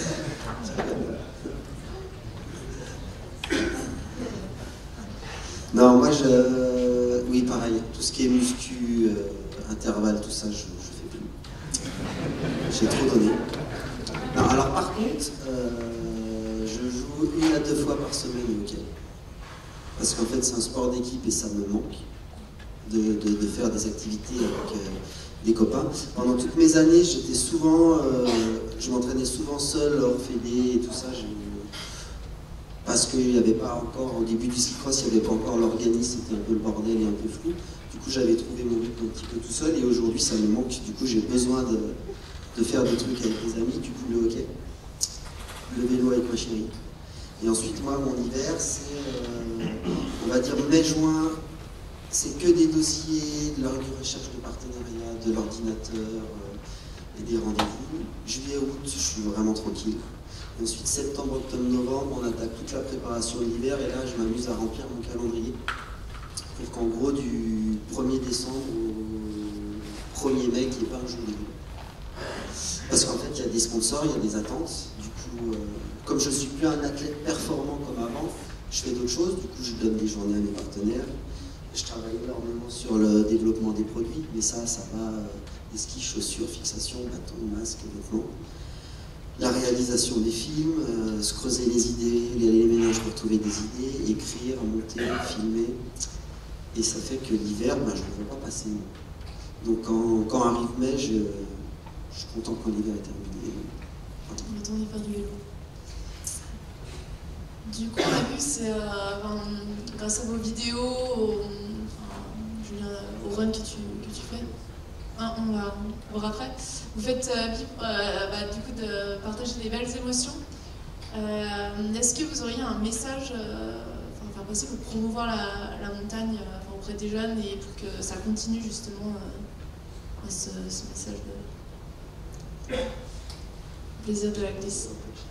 Speaker 3: Non, moi, je... oui, pareil. Tout ce qui est muscu, euh, intervalle, tout ça, je ne fais plus. J'ai trop donné. Non, alors par contre, euh, je joue une à deux fois par semaine au hockey. Parce qu'en fait, c'est un sport d'équipe et ça me manque de, de, de faire des activités avec euh, des copains. Pendant toutes mes années, j'étais souvent, euh, je m'entraînais souvent seul, hors fédé et tout ça. Je... Parce qu'il n'y avait pas encore, au début du ski cross, il n'y avait pas encore l'organisme, c'était un peu le bordel et un peu flou. Du coup, j'avais trouvé mon rythme un petit peu tout seul et aujourd'hui, ça me manque. Du coup, j'ai besoin de, de faire des trucs avec des amis, du coup, le hockey, le vélo avec ma chérie. Et ensuite, moi, mon hiver, c'est, euh, on va dire, mai-juin, c'est que des dossiers, de la recherche de partenariat, de l'ordinateur euh, et des rendez-vous. Juillet-août, je suis vraiment tranquille. Et ensuite, septembre, octobre, novembre, on attaque toute la préparation de l'hiver et là, je m'amuse à remplir mon calendrier pour qu'en gros, du premier décembre au premier mai, il n'y ait pas un jour de libre. Parce qu'en fait, il y a des sponsors, il y a des attentes. Du coup, euh, comme je ne suis plus un athlète performant comme avant, je fais d'autres choses. Du coup, je donne des journées à mes partenaires. je travaille énormément sur le développement des produits, mais ça, ça va, euh, des skis, chaussures, fixation, bâtons, masques, vêtements. La réalisation des films, euh, se creuser les idées, aller les ménages pour trouver des idées, écrire, monter, filmer. Et ça fait que l'hiver, ben, je ne le vois pas passer. Donc quand, quand arrive mai, je, je suis content quand l'hiver est terminé.
Speaker 1: On va tourner faire du vélo. Du coup, on a vu, c'est euh, ben, grâce à vos vidéos, au, enfin, je veux dire, au run que tu, que tu fais. Hein, on va voir après. Vous faites euh, vivre, euh, bah, du coup, de partager des belles émotions. Euh, Est-ce que vous auriez un message, euh, enfin, faire passer pour promouvoir la, la montagne euh, enfin, auprès des jeunes et pour que ça continue justement euh, ce, ce message de plaisir de la glisse?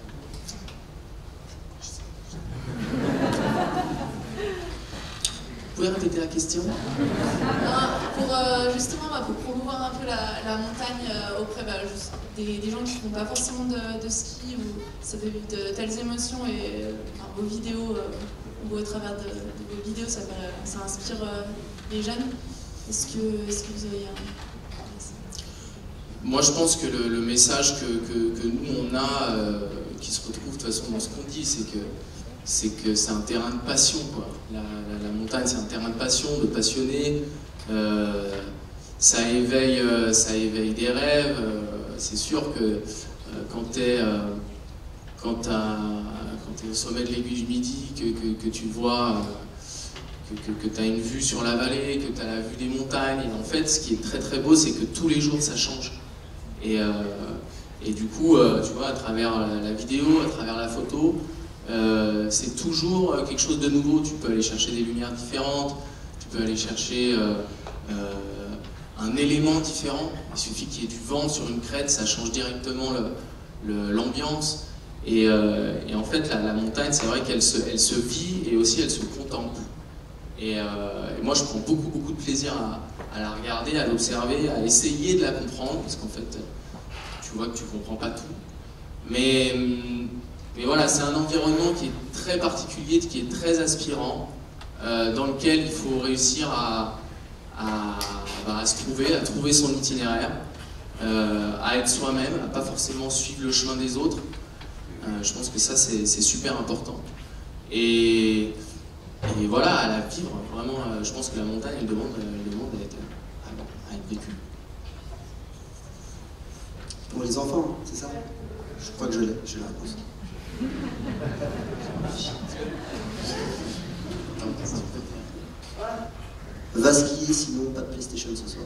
Speaker 2: Vous pouvez répéter la question?
Speaker 1: Pour euh, justement bah, pour promouvoir un peu la, la montagne euh, auprès bah, juste des, des gens qui ne font pas forcément de, de ski, ou ça fait vivre de telles émotions, et euh, enfin, vos vidéos, euh, ou au travers de, de vos vidéos, ça, fait, ça inspire euh, les jeunes. Est-ce que, est-ce que vous avez un...
Speaker 2: Moi, je pense que le, le message que, que, que nous on a, euh, qui se retrouve de toute façon dans ce qu'on dit, c'est que c'est que c'est un terrain de passion, quoi. La, la, la montagne, c'est un terrain de passion, de passionnés. Euh, ça éveille, euh, ça éveille des rêves. Euh, c'est sûr que euh, quand tu es euh, quand t'es au sommet de l'aiguille du Midi, que, que, que tu vois, euh, que, que, que tu as une vue sur la vallée, que tu as la vue des montagnes. Et en fait, ce qui est très très beau, c'est que tous les jours, ça change. Et, euh, et du coup, euh, tu vois, à travers la, la vidéo, à travers la photo, Euh, c'est toujours quelque chose de nouveau. Tu peux aller chercher des lumières différentes, tu peux aller chercher euh, euh, un élément différent. Il suffit qu'il y ait du vent sur une crête, ça change directement l'ambiance. Et, euh, et en fait, la, la montagne, c'est vrai qu'elle se, elle se vit et aussi elle se contemple. Et, euh, et moi, je prends beaucoup, beaucoup de plaisir à, à la regarder, à l'observer, à essayer de la comprendre, parce qu'en fait, tu vois que tu comprends pas tout. Mais Mais voilà, c'est un environnement qui est très particulier, qui est très aspirant, euh, dans lequel il faut réussir à, à, bah, à se trouver, à trouver son itinéraire, euh, à être soi-même, à pas forcément suivre le chemin des autres. Euh, je pense que ça, c'est super important. Et, et voilà, à la vivre, vraiment, euh, je pense que la montagne, elle demande, elle demande à, être, à, à être vécue.
Speaker 3: Pour les enfants, c'est ça? Je crois que je l'ai, j'ai la réponse. Va skier, sinon pas de PlayStation ce soir.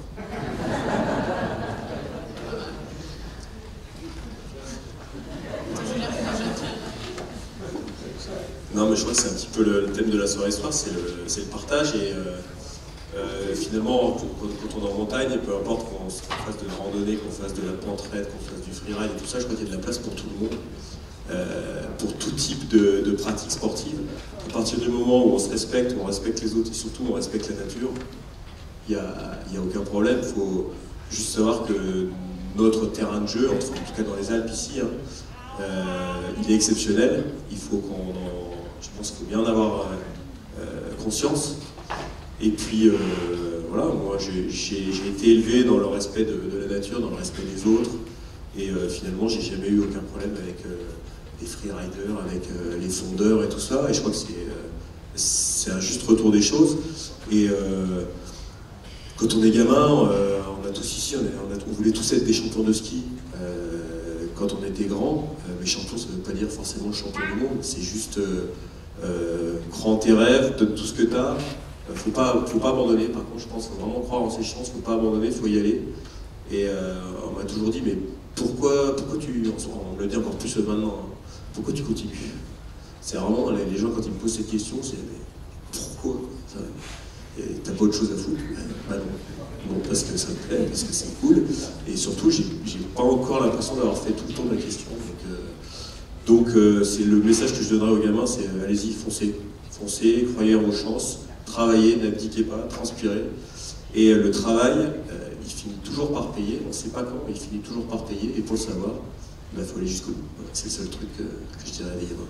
Speaker 4: Non, mais je crois que c'est un petit peu le, le thème de la soirée ce soir, c'est le, le partage. Et euh, euh, finalement, quand, quand on est en montagne, peu importe qu'on fasse de la randonnée, qu'on fasse de la pentraide, qu'on fasse du freeride et tout ça, je crois qu'il y a de la place pour tout le monde. Euh, pour tout type de, de pratiques sportives. À partir du moment où on se respecte, où on respecte les autres et surtout on respecte la nature, il n'y a, a aucun problème. Il faut juste savoir que notre terrain de jeu, en tout cas dans les Alpes ici, hein, euh, il est exceptionnel. Il faut qu'on en, je pense qu'il faut bien en avoir euh, conscience. Et puis euh, voilà, moi j'ai été élevé dans le respect de, de la nature, dans le respect des autres. Et euh, finalement, j'ai jamais eu aucun problème avec euh, les freeriders, avec euh, les fondeurs et tout ça. Et je crois que c'est euh, un juste retour des choses. Et euh, quand on est gamin, euh, on a tous ici, on, a, on, a, on voulait tous être des champions de ski. Euh, quand on était grand, euh, mais champion, ça ne veut pas dire forcément champion du monde. C'est juste euh, euh, crois en tes rêves, donne tout ce que tu as. Il ne faut pas, faut pas abandonner. Par contre, je pense qu'il faut vraiment croire en ses chances. Il ne faut pas abandonner, il faut y aller. Et euh, on m'a toujours dit, mais pourquoi, pourquoi tu, on me le dit encore plus maintenant, hein, pourquoi tu continues? C'est vraiment, les, les gens quand ils me posent cette question, c'est pourquoi? T'as pas autre chose à foutre? Bah non. Non, parce que ça me plaît, parce que c'est cool, et surtout, j'ai pas encore l'impression d'avoir fait tout le temps de la question. Donc, euh, donc euh, c'est le message que je donnerais aux gamins, c'est euh, allez-y, foncez. Foncez, croyez en vos chances, travaillez, n'abdiquez pas, transpirez. Et euh, le travail, euh, il finit toujours par payer, on ne sait pas quand, mais il finit toujours par payer, et pour le savoir, il faut aller jusqu'au bout. Voilà, c'est le seul truc que, que je dirais à des gamins.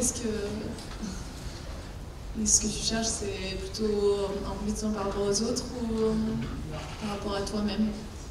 Speaker 1: qu'est-ce que, ce que tu cherches? C'est plutôt en compétition par rapport aux autres ou par rapport à toi-même?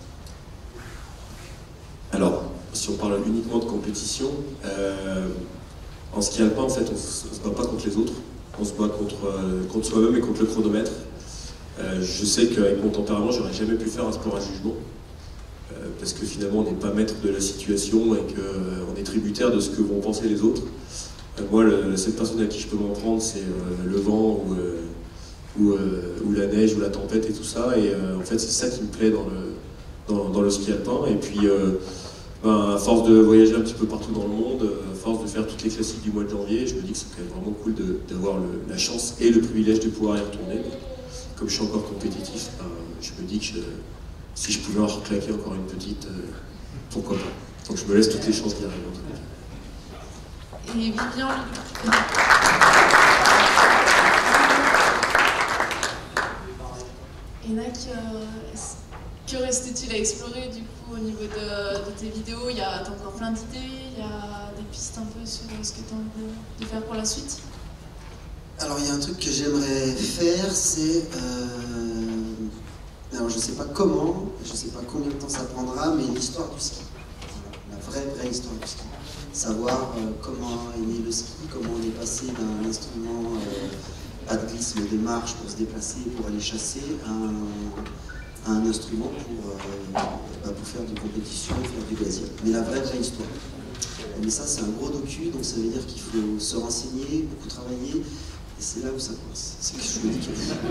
Speaker 4: Alors, si on parle uniquement de compétition, euh, en ski alpin, en fait, on ne se bat pas contre les autres. On se bat contre, euh, contre soi-même et contre le chronomètre. Euh, je sais qu'avec mon tempérament, j'aurais jamais pu faire un sport à jugement. Euh, parce que finalement, on n'est pas maître de la situation et qu'on euh, est tributaire de ce que vont penser les autres. Euh, moi, le, la seule personne à qui je peux m'en prendre, c'est euh, le vent ou, euh, ou, euh, ou la neige ou la tempête et tout ça. Et euh, en fait, c'est ça qui me plaît dans le, dans, dans le ski alpin. Et puis, euh, ben, à force de voyager un petit peu partout dans le monde, à force de faire toutes les classiques du mois de janvier, je me dis que c'est quand même vraiment cool d'avoir la chance et le privilège de pouvoir y retourner. Comme je suis encore compétitif, ben, je me dis que je, si je pouvais en reclaquer encore une petite, euh, pourquoi pas. Donc je me laisse toutes les chances d'y arriver.
Speaker 1: Et Vivian, Enak, euh, que restait-il à explorer du coup au niveau de, de tes vidéos? Il y a encore plein d'idées, il y a des pistes un peu sur ce que tu as envie de faire pour la suite?
Speaker 3: Alors il y a un truc que j'aimerais faire, c'est... Euh... Alors je sais pas comment, je sais pas combien de temps ça prendra, mais l'histoire du ski. Voilà, la vraie, vraie histoire du ski. Savoir euh, comment est né le ski, comment on est passé d'un instrument euh, pas de glisse mais de marche pour se déplacer, pour aller chasser, à un, à un instrument pour, euh, bah, pour faire de compétition, faire du loisir. Mais la vraie, vraie histoire. Mais ça c'est un gros docu, donc ça veut dire qu'il faut se renseigner, beaucoup travailler. Et c'est là où ça coince. C'est que je me dis que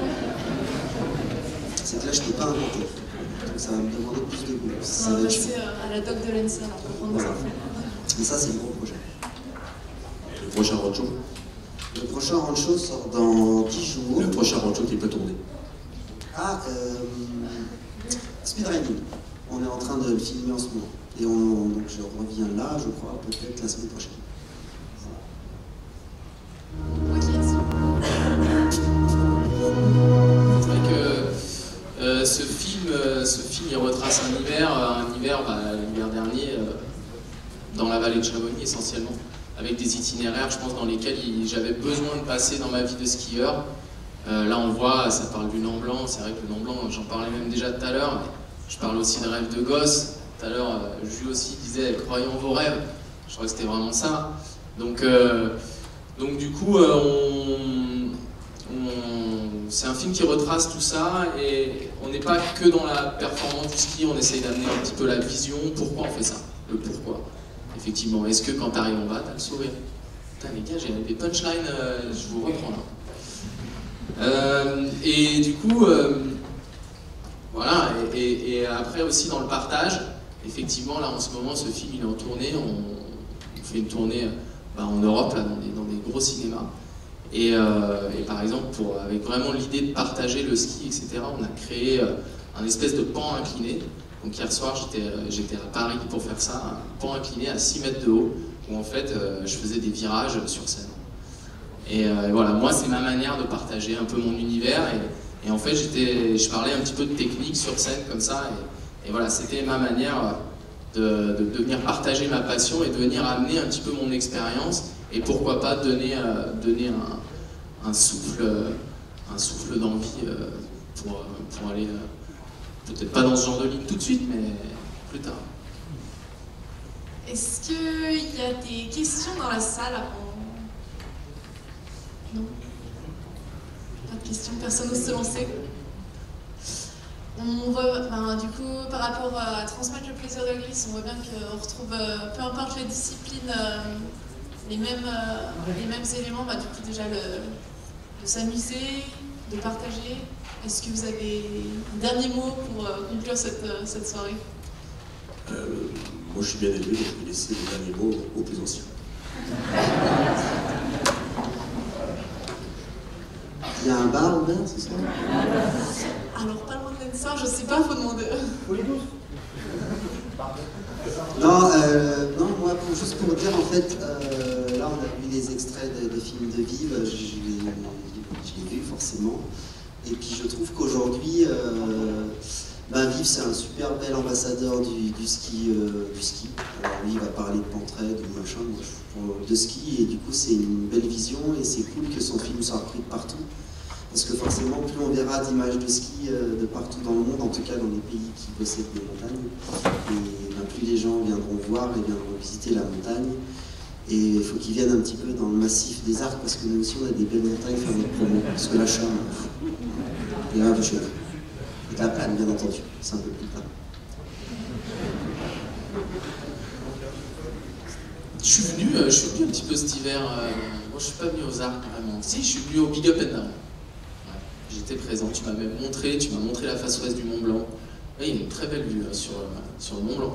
Speaker 3: c'est que là je ne peux pas inventer. Donc ça va me demander plus de goût.
Speaker 1: On va passer à la doc de l'E N S A pour prendre des infos.
Speaker 3: Et ça c'est le gros projet.
Speaker 4: Le prochain rancho
Speaker 3: Le prochain rancho sort dans dix jours.
Speaker 4: Le prochain rancho qui peut tourner.
Speaker 3: Ah, euh, Speedrunning. On est en train de le filmer en ce moment. Et on, donc je reviens là, je crois, peut-être la semaine prochaine.
Speaker 2: C'est vrai que euh, ce film, euh, ce film, il retrace un hiver, un hiver, bah, l'hiver dernier, euh, dans la vallée de Chamonix essentiellement, avec des itinéraires, je pense, dans lesquels j'avais besoin de passer dans ma vie de skieur. Euh, là, on voit, ça parle du Mont Blanc. C'est vrai que le Mont Blanc, j'en parlais même déjà tout à l'heure. Je parle aussi de rêve de gosse. Tout à l'heure, euh, Jules aussi disait « croyons vos rêves ». Je crois que c'était vraiment ça. Donc, euh, donc du coup, euh, on, on, c'est un film qui retrace tout ça et on n'est pas que dans la performance du ski, on essaye d'amener un petit peu la vision, pourquoi on fait ça, le pourquoi. Effectivement, est-ce que quand tu arrives en bas, tu as le sourire? Putain les gars, j'ai des punchlines, euh, je vous reprends là. Euh, et du coup, euh, voilà, et, et, et après aussi dans le partage, effectivement là en ce moment ce film il est en tournée, on, on fait une tournée bah, en Europe, là, dans, des, dans des gros cinémas. Et, euh, et par exemple, pour, avec vraiment l'idée de partager le ski, et cetera, on a créé euh, un espèce de pan incliné. Donc hier soir, j'étais à Paris pour faire ça, un pan incliné à six mètres de haut, où en fait, euh, je faisais des virages sur scène. Et, euh, et voilà, moi, c'est ma manière de partager un peu mon univers. Et, et en fait, je parlais un petit peu de technique sur scène, comme ça. Et, et voilà, c'était ma manière de, de, de venir partager ma passion et de venir amener un petit peu mon expérience. Et pourquoi pas donner, euh, donner un, un souffle, un souffle d'envie euh, pour, pour aller... Euh, peut-être pas dans ce genre de ligne tout de suite, mais plus tard.
Speaker 1: Est-ce qu'il y a des questions dans la salle avant? Non? Pas de questions? Personne n'ose se lancer? On voit, ben, du coup, par rapport à transmettre le plaisir de glisse, on voit bien qu'on retrouve, euh, peu importe les disciplines, euh, les, mêmes, euh, les mêmes éléments. Bah, du coup, déjà, le, de s'amuser, de partager. Est-ce que vous avez un dernier mot pour euh, conclure cette, euh, cette soirée?
Speaker 4: euh, Moi, je suis bien élevé, donc je vais laisser les derniers mots aux plus anciens.
Speaker 3: Il y a un bar ouvert ce soir?
Speaker 1: Alors, pas loin de ça, je sais pas, faut demander.
Speaker 3: Pour les douze. Non, euh, non, moi, pour, juste pour dire, en fait, euh, là, on a vu les extraits des, des films de Vive, je, je l'ai vu forcément. Et puis je trouve qu'aujourd'hui, euh, Ben, Viv, c'est un super bel ambassadeur du, du ski. Euh, du ski. Alors lui, il va parler de pentraide ou machin, moi, je, de ski, et du coup, c'est une belle vision, et c'est cool que son film soit repris de partout. Parce que forcément, plus on verra d'images de ski euh, de partout dans le monde, en tout cas dans les pays qui possèdent des montagnes, et ben, plus les gens viendront voir et viendront visiter la montagne. Et il faut qu'ils viennent un petit peu dans le massif des Arcs, parce que nous aussi, on a des belles montagnes faire notre promo. Parce que la Chaume, il y a un peu cher. Et la Plane, bien entendu, c'est un peu plus plat.
Speaker 2: Je suis venu, euh, je suis venu un petit peu cet hiver. Euh, moi, je suis pas venu aux Arcs vraiment. Si, je suis venu au Big Up and Down. Ouais, j'étais présent. Tu m'as même montré, tu m'as montré la face ouest du Mont Blanc. Ouais, il y a une très belle vue euh, sur, euh, sur le Mont Blanc.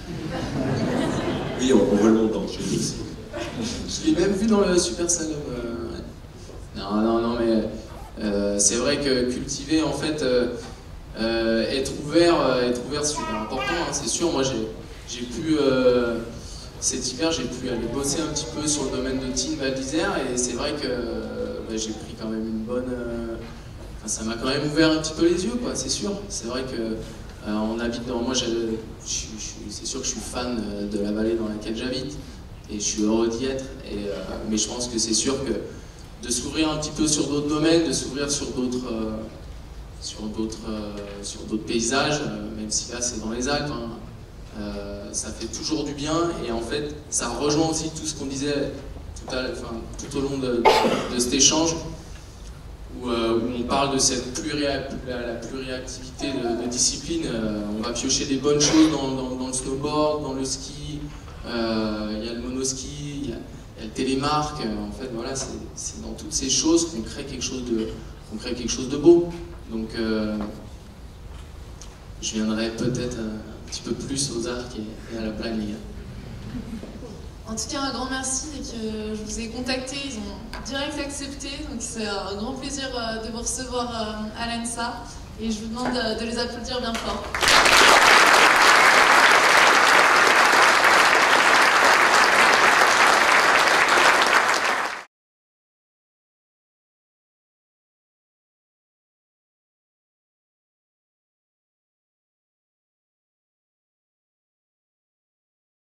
Speaker 4: Oui, on, on voit le Mont Blanc, je l'ai dit.
Speaker 2: Je l'ai même vu dans le Super Slalom. Euh, ouais. Non, non, non, mais euh, c'est vrai que cultiver, en fait, euh, euh, être ouvert, euh, être ouvert, c'est super important. Hein, c'est sûr. Moi, j'ai, j'ai pu euh, cet hiver, j'ai pu aller bosser un petit peu sur le domaine de Tignes Val d'Isère, et c'est vrai que euh, bah, j'ai pris quand même une bonne. Euh, enfin, ça m'a quand même ouvert un petit peu les yeux, quoi. C'est sûr. C'est vrai que euh, on habite dans. Moi, je, je, je, c'est sûr que je suis fan de la vallée dans laquelle j'habite. Et je suis heureux d'y être, et, euh, mais je pense que c'est sûr que de s'ouvrir un petit peu sur d'autres domaines, de s'ouvrir sur d'autres euh, sur d'autres euh, sur d'autres paysages, euh, même si là c'est dans les Alpes, hein, euh, ça fait toujours du bien, et en fait ça rejoint aussi tout ce qu'on disait tout, à, enfin, tout au long de, de, de cet échange, où, euh, où on parle de cette pluria, la pluriactivité de, de disciplines. Euh, on va piocher des bonnes choses dans, dans, dans le snowboard, dans le ski. Il euh, y a le monoski, il y, y a le télémarque, euh, en fait voilà, c'est dans toutes ces choses qu'on crée quelque chose de, qu'on crée quelque chose de beau. Donc euh, je viendrai peut-être un, un petit peu plus aux Arcs et, et à la Plaine, les gars.
Speaker 1: En tout cas, un grand merci, et que je vous ai contacté, ils ont direct accepté, donc c'est un grand plaisir de vous recevoir à l'A N S A, et je vous demande de les applaudir bien fort.